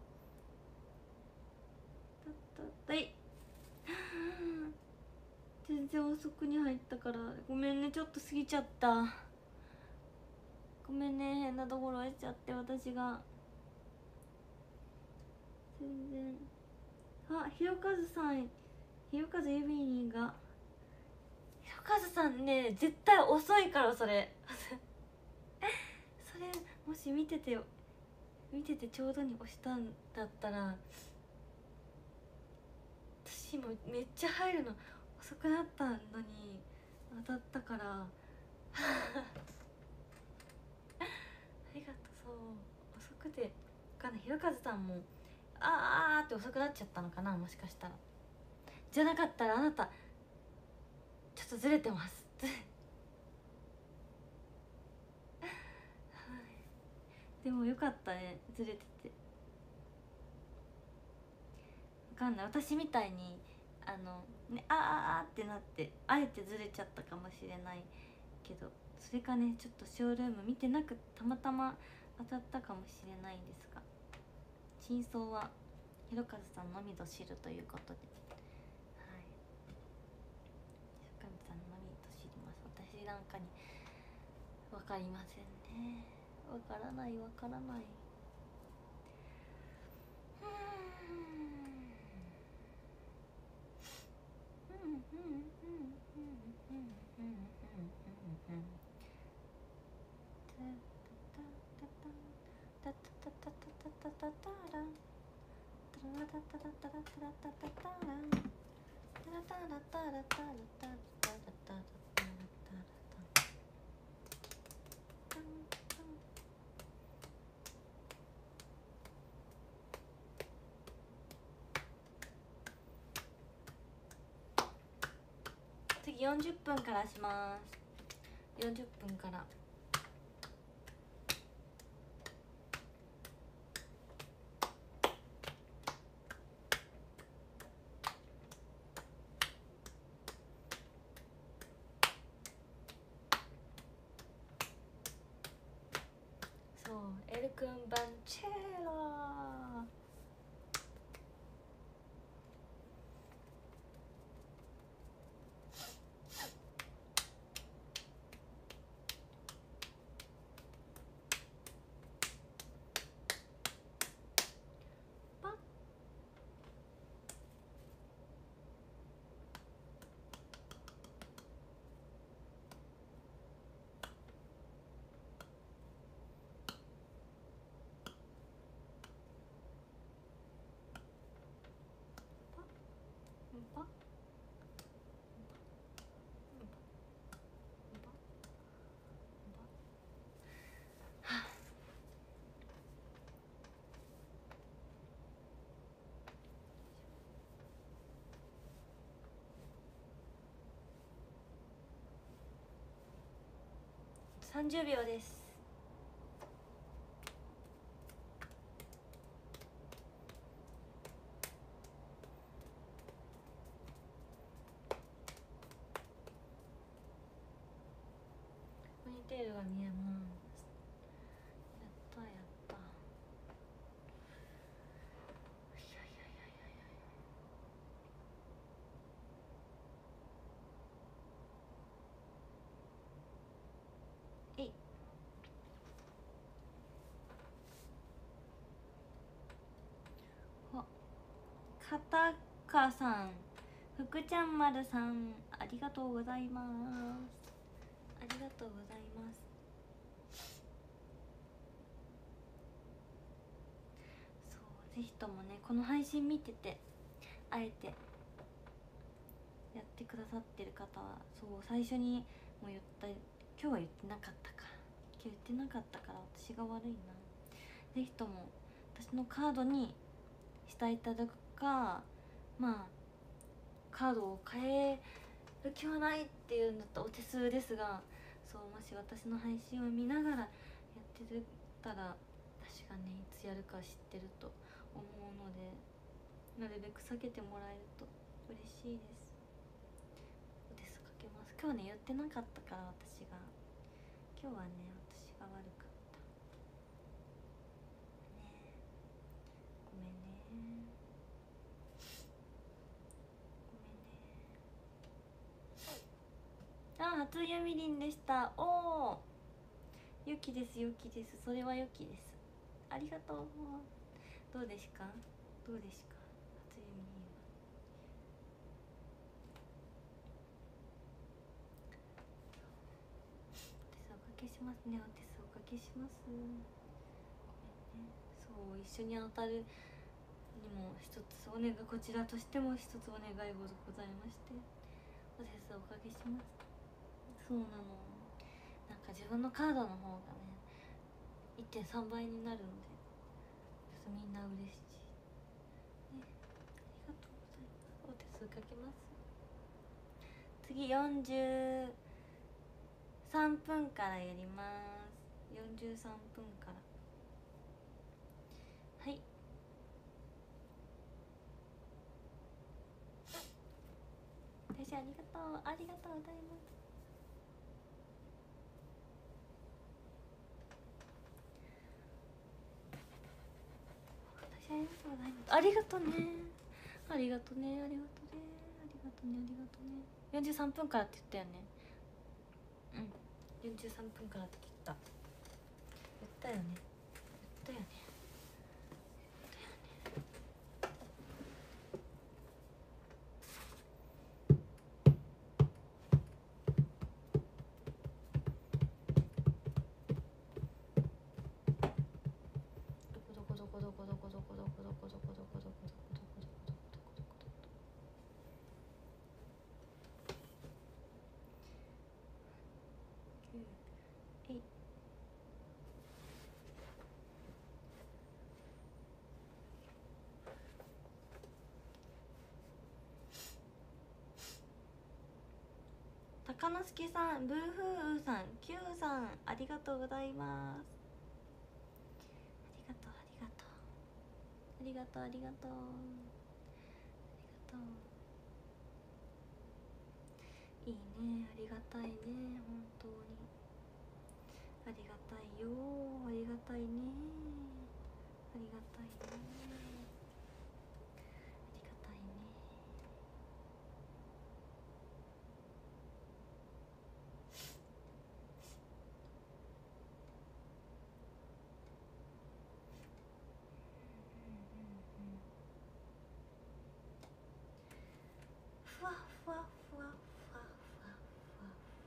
はい。全然遅くに入ったからごめんね、ちょっと過ぎちゃった。ごめんね、変なところしちゃって。私が全然。あ、ひろかずさん、ひろかずゆびにが、ひろかずさんね、絶対遅いからそれそれもし見ててちょうどに押したんだったら、私もめっちゃ入るの遅くなったのに当たったからありがとう。そう遅くてかんない。ひろかずさんもあーって遅くなっちゃったのかな、もしかしたら。じゃなかったらあなたちょっとずれてますでもよかったね、ずれてて。わかんない、私みたいにね、あーってなってあえてずれちゃったかもしれないけど、それかね、ちょっとショールーム見てなくたまたま当たったかもしれないんですが、真相はひろかずさんのみぞ知るということで、はい、ひろかずさんのみと知ります。私なんかに分かりませんね。分からない分からない。 次40分からします。40分から。そう、エル君バンチェーラー。30秒です。ポニーテールが見えます。やったやった。えい。かたかさん、福ちゃん丸さん、ありがとうございます。ありがとうございます。そう、ぜひともね、この配信見ててあえてやってくださってる方は、そう最初にも言った、今日は言ってなかったか、今日言ってなかったから私が悪いな。ぜひとも私のカードにしていただくか、まあカードを変える気はないっていうんだったらお手数ですが、そうもし私の配信を見ながらやってたら、私がねいつやるか知ってると思うので、なるべく避けてもらえると嬉しいです。お手数かけます。今日ね言ってなかったから、私が今日はね私が悪かったね。ごめんね。あ、初ゆみりんでした。おお、ゆきです、ゆきです。それはゆきです。ありがとう。どうですか、どうですか、初ゆみりんは。お手数おかけしますね。お手数おかけします。ごめんね。そう、一緒に当たるにも一つお願い、こちらとしても一つお願いございまして、お手数おかけします。そうなの、なんか自分のカードの方がね 1.3 倍になるので、みんな嬉しい、ね、ありがとうございます。お手数かけます。次43分からやります。43分から。はい、私ありがとう、ありがとうございます。ありがとうね、ありがとね、ありがとね、ありがとね、ありがとね、ありがとね。43分からって言ったよね。うん、43分からって言ったよね、言ったよね。どこどこどこどこどこどこどこどこどこどこどこどこどこどこどこどこ。 赤之助さん、ブーフーさん、キューさん、ありがとうございます。ありがとうありがとうありがとうありがとうありがとう。いいね、ありがたいね、本当にありがたいよ、ありがたいね、ありがたいね、ありがたいね。ふわふわふわふわふわふわ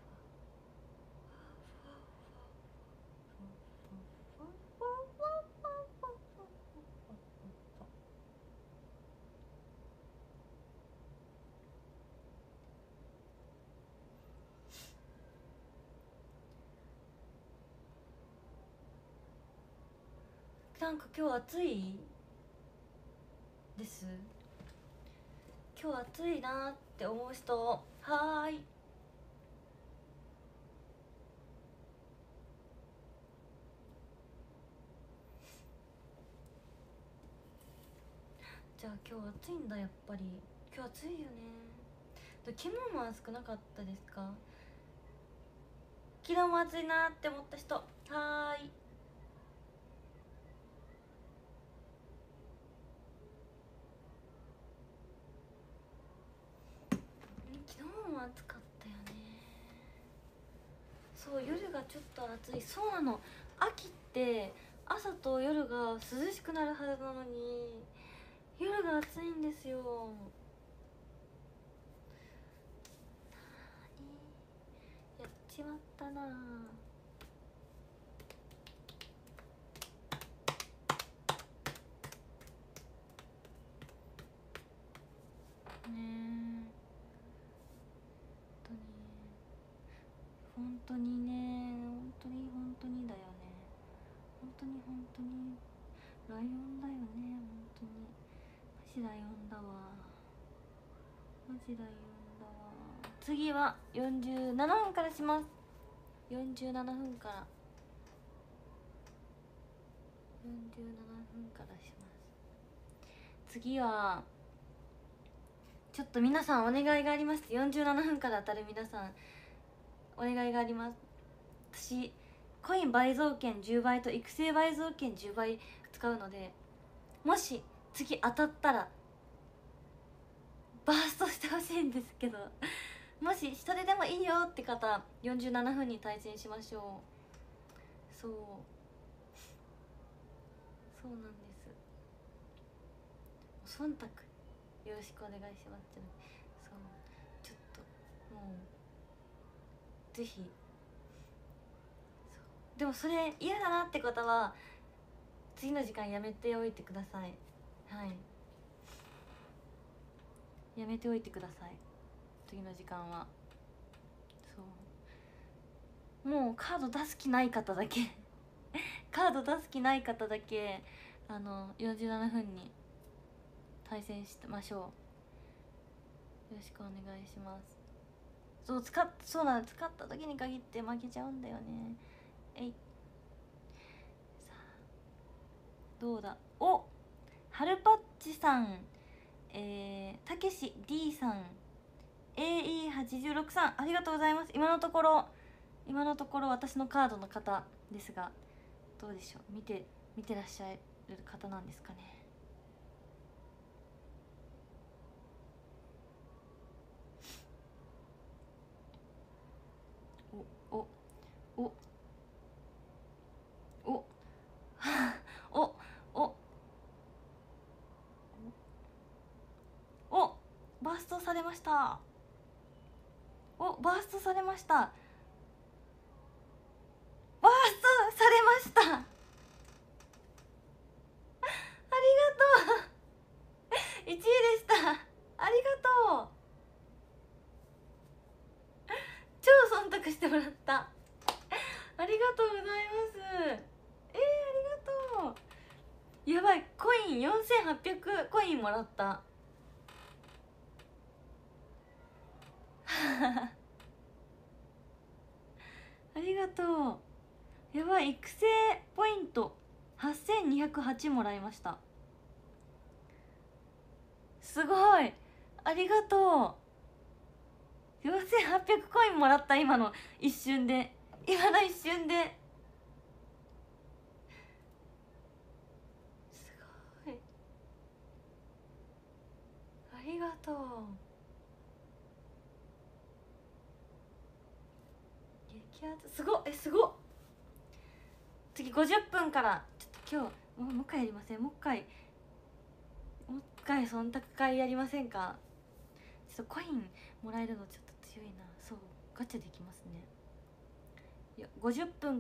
なんか今日暑いです。今日暑いなって思う人、はーい。じゃあ今日暑いんだ、やっぱり今日暑いよね。昨日も暑くなかったですか？昨日も暑いなって思った人、はーい。昨日も暑かったよね。そう、夜がちょっと暑い。そうなの、秋って朝と夜が涼しくなるはずなのに夜が暑いんですよ。やっちまったなねえ、本当にね、本当にだよね。本当にライオンだよね。本当にマジライオンだわ、マジライオンだわ。次は47分からします。47分から、47分からします。次はちょっと皆さんお願いがあります。47分から当たる皆さんお願いがあります。私コイン倍増券10倍と育成倍増券10倍使うので、もし次当たったらバーストしてほしいんですけどもし一人でもいいよって方、47分に対戦しましょう。そうなんです。忖度よろしくお願いします。そうちょっともうぜひ、でもそれ嫌だなって方は次の時間やめておいてください。はい、やめておいてください、次の時間は。そうもうカード出す気ない方だけカード出す気ない方だけ47分に対戦してましょう。よろしくお願いします。そうなの、使った時に限って負けちゃうんだよね。さあどうだ。お、はるぱっちさん、たけし D さん、 AE86 さん、ありがとうございます。今のところ私のカードの方ですが、どうでしょう、見てらっしゃる方なんですかね。おおおおおおお、バーストされました。バーストされました。バーストされました。ありがとう1位でした。ありがとう。超忖度してもらった。ありがとうございます。ありがとう。やばい、コイン4800コインもらったありがとう。やばい、育成ポイント8208もらいました。すごい、ありがとう。4800コインもらった。今の一瞬で、今の一瞬で。すごい、ありがとう。激アツ、すごっ、すごっ。次50分から、ちょっと今日もう一回やりません？もう一回忖度会やりませんか？ちょっとコインもらえるのちょっと強いな。そう、ガチャできますね。いや、50分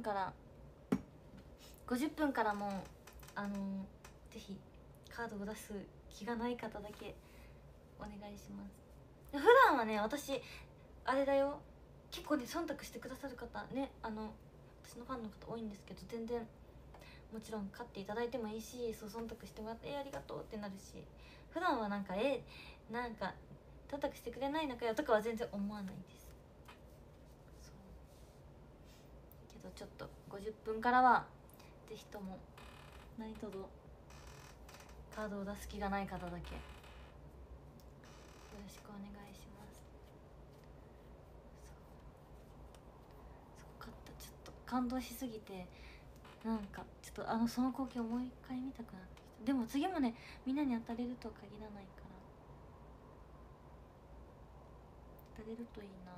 からもぜひカードを出す気がない方だけお願いします。普段はね、私あれだよ、結構ね忖度してくださる方ね、私のファンの方多いんですけど、全然もちろん買っていただいてもいいし、そう忖度してもらってありがとうってなるし、普段はなんかなんか忖度してくれないのかよとかは全然思わないです。そうけど、ちょっと50分からはぜひとも何とぞカードを出す気がない方だけよろしくお願いします。すごかった。ちょっと感動しすぎて、なんかちょっとその光景をもう一回見たくなってきた。でも次もね、みんなに当たれるとは限らないから、当たれるといいな。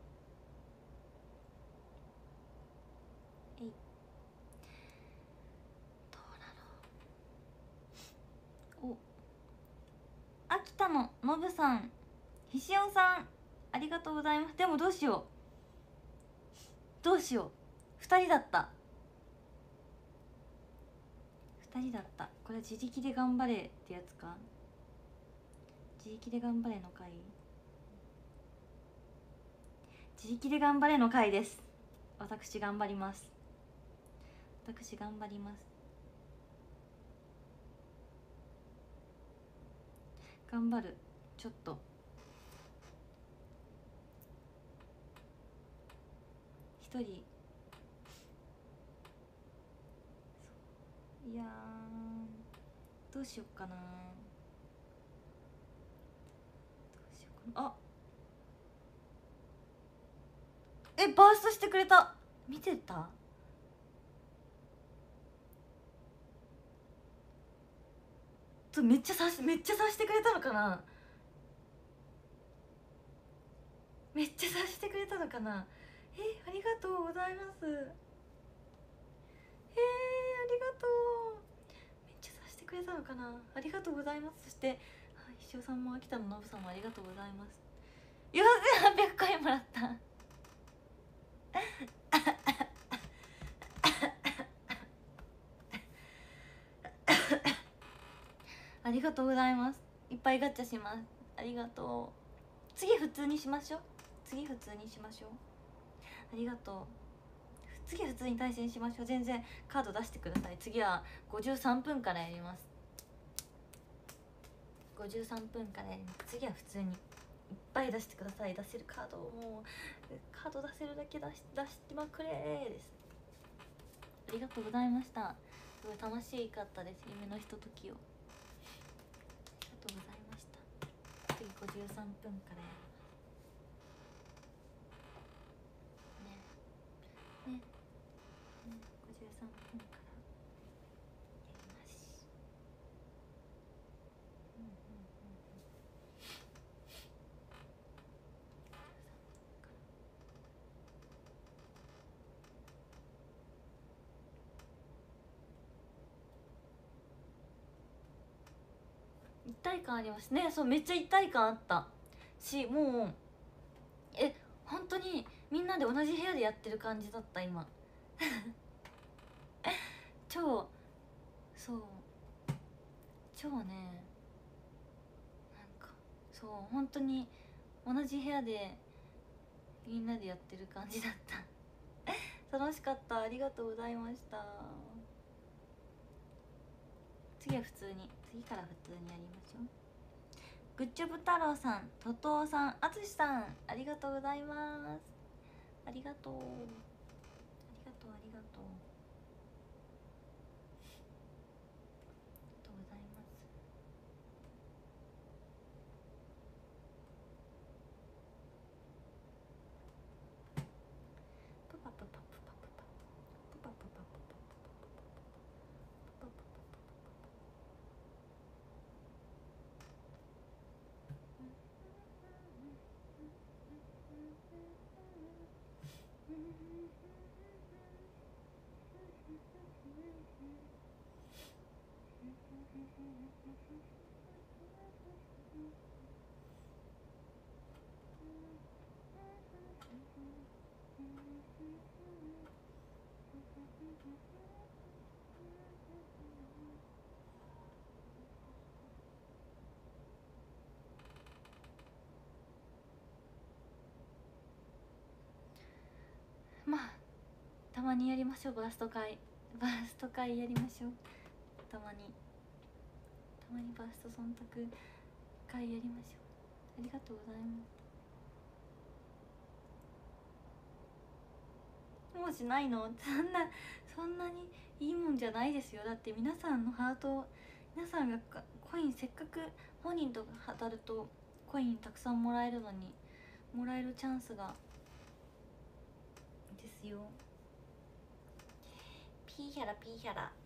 えい、どうだろう。お、秋田ののぶさん、ひしおさん、ありがとうございます。でもどうしよう、2人だった。これは自力で頑張れってやつか。自力で頑張れの回、自力で頑張れの回です。私頑張ります。頑張る。ちょっと一人、いやどうしよっかな。あ、バーストしてくれた。見てた？めっちゃ刺してくれたのかな。ありがとうございます。ありがとう。めっちゃ刺してくれたのかな。ありがとうございます。そして石尾さんも秋田のノブさんもありがとうございます。4800回もらったありがとうございます。いっぱいガチャします。ありがとう。次普通にしましょう。ありがとう。次普通に対戦しましょう。全然カード出してください。次は53分からやります。次は普通にいっぱい出してください。出せるカードをもうカード出せるだけ出してまくれです。ありがとうございました。すごい楽しかったです。夢のひとときを。ありがとうございました。次53分からやりますね。53分からやります。一体感ありますね。そう、めっちゃ一体感あったし、もう本当にみんなで同じ部屋でやってる感じだった。今超ね、なんかそう本当に同じ部屋でみんなでやってる感じだった楽しかった。ありがとうございました。次から普通にやりましょう。グッジョブ太郎さん、トトオさん、あつしさん、ありがとうございます。ありがとう。 まあたまにやりましょう。バースト会やりましょう。たまにバースト忖度会やりましょう。ありがとうございます。もうしないの？そんなにいいもんじゃないですよ。だって皆さんのハート、皆さんがコイン、せっかく本人と当たるとコインたくさんもらえるのに、もらえるチャンスがですよ。ピーヒャラピーヒャラ。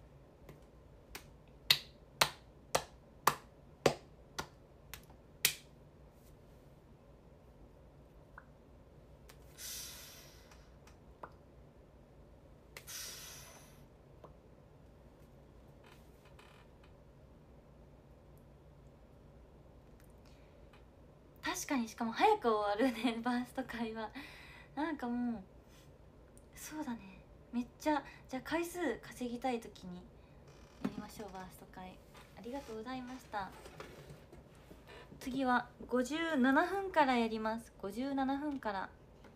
確かに、しかも早く終わるねバースト会は。なんかもうそうだね、めっちゃ。じゃあ回数稼ぎたい時にやりましょう、バースト会。ありがとうございました。次は57分からやります。57分から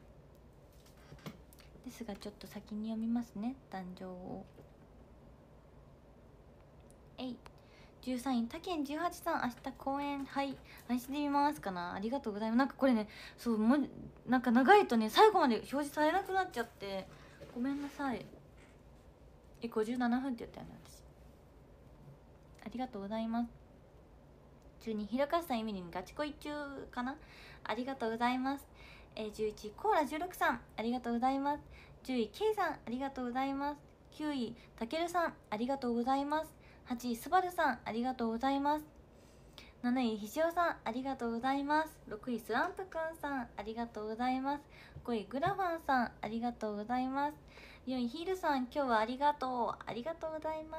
ですが、ちょっと先に読みますね、壇上を。13位、他県18さん、明日公演、はい、配信で見ますかな。ありがとうございます。なんかこれね、そう、なんか長いとね、最後まで表示されなくなっちゃって、ごめんなさい。57分って言ったよね、私。ありがとうございます。12、ひろかさん、意味にガチ恋中かな。ありがとうございます。11、コーラ16さん、ありがとうございます。10位、ケイさん、ありがとうございます。9位、たけるさん、ありがとうございます。8位、すばるさん、ありがとうございます。7位、ひしおさん、ありがとうございます。6位、スランプくんさん、ありがとうございます。5位、グラファンさん、ありがとうございます。4位、ヒールさん、今日はありがとう。ありがとうございます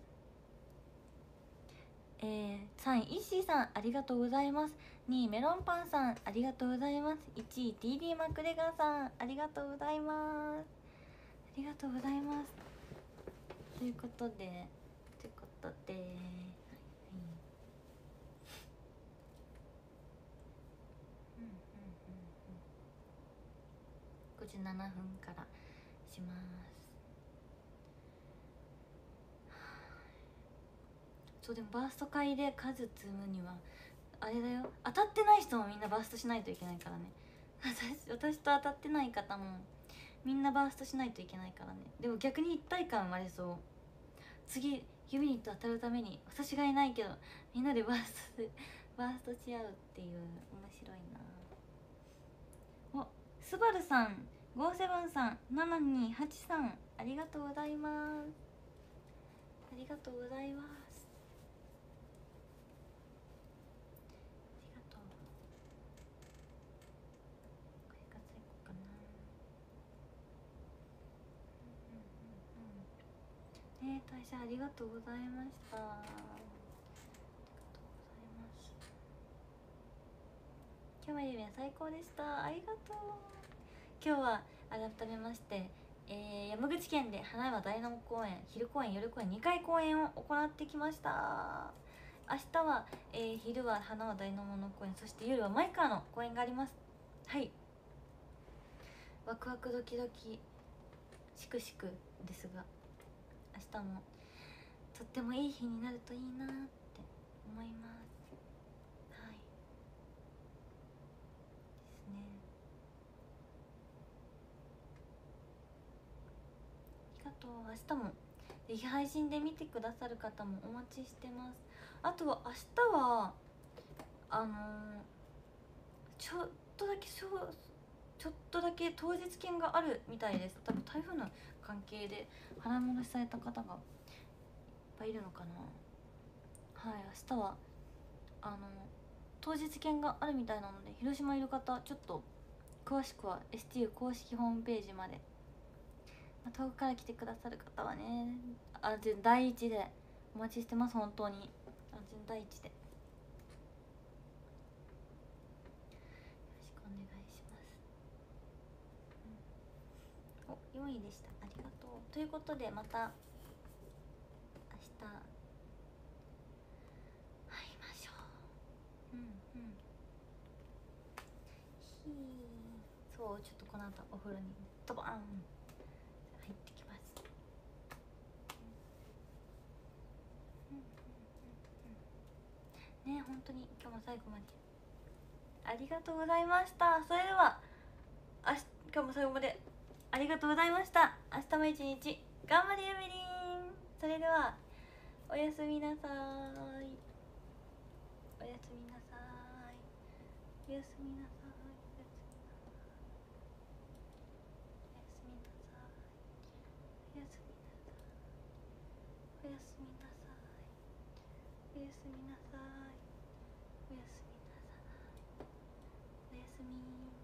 。3位、イッシーさん、ありがとうございます。2位、メロンパンさん、ありがとうございます。1位、TD マクレガーさん、ありがとうございます。ありがとうございます。ということで、57分からします。そう、でもバースト会で数積むにはあれだよ、当たってない人もみんなバーストしないといけないからね。私と当たってない方もみんなバーストしないといけないからね。でも逆に一体感生まれそう。次ユミニと当たるために、私がいないけどみんなでバーストし合うっていう、面白いな。お、スバルさん、57さん、728さん、ありがとうございます。ありがとうございます。ありがとう。これが最後かな。大社ありがとうございました。ありがとうございます。今日はゆめ最高でした。ありがとう。今日は改めまして、山口県で花山ダイナモ公演、昼公演夜公演2回公演を行ってきました。明日は、昼は花はダイナモの公演、そして夜はマイカーの公演があります。はい、ワクワクドキドキしくしくですが、明日もとってもいい日になるといいなって思います。はいですね。ありがとう。明日もぜひ配信で見てくださる方もお待ちしてます。あとは明日はちょっとだけ当日券があるみたいです。多分台風の関係で払い戻しされた方がいっぱいいるのかな。はい、明日は当日券があるみたいなので、広島いる方ちょっと詳しくは STU 公式ホームページまで、遠くから来てくださる方はね、第一でお待ちしてます。本当にちの第一でよろしくお願いします、お、4位でした。ありがとう。ということでまた明日会いましょう。そう、ちょっとこの後お風呂にドバーン入ってきます。ね、本当に今日も最後までありがとうございました。それでは今日も最後までありがとうございました。明日も一日頑張れエメリン。それではおやすみなさい。おやすみなさい。おやすみなさい。おやすみなさい。おやすみなさい。おやすみなさい。おやすみなさい。おやすみ。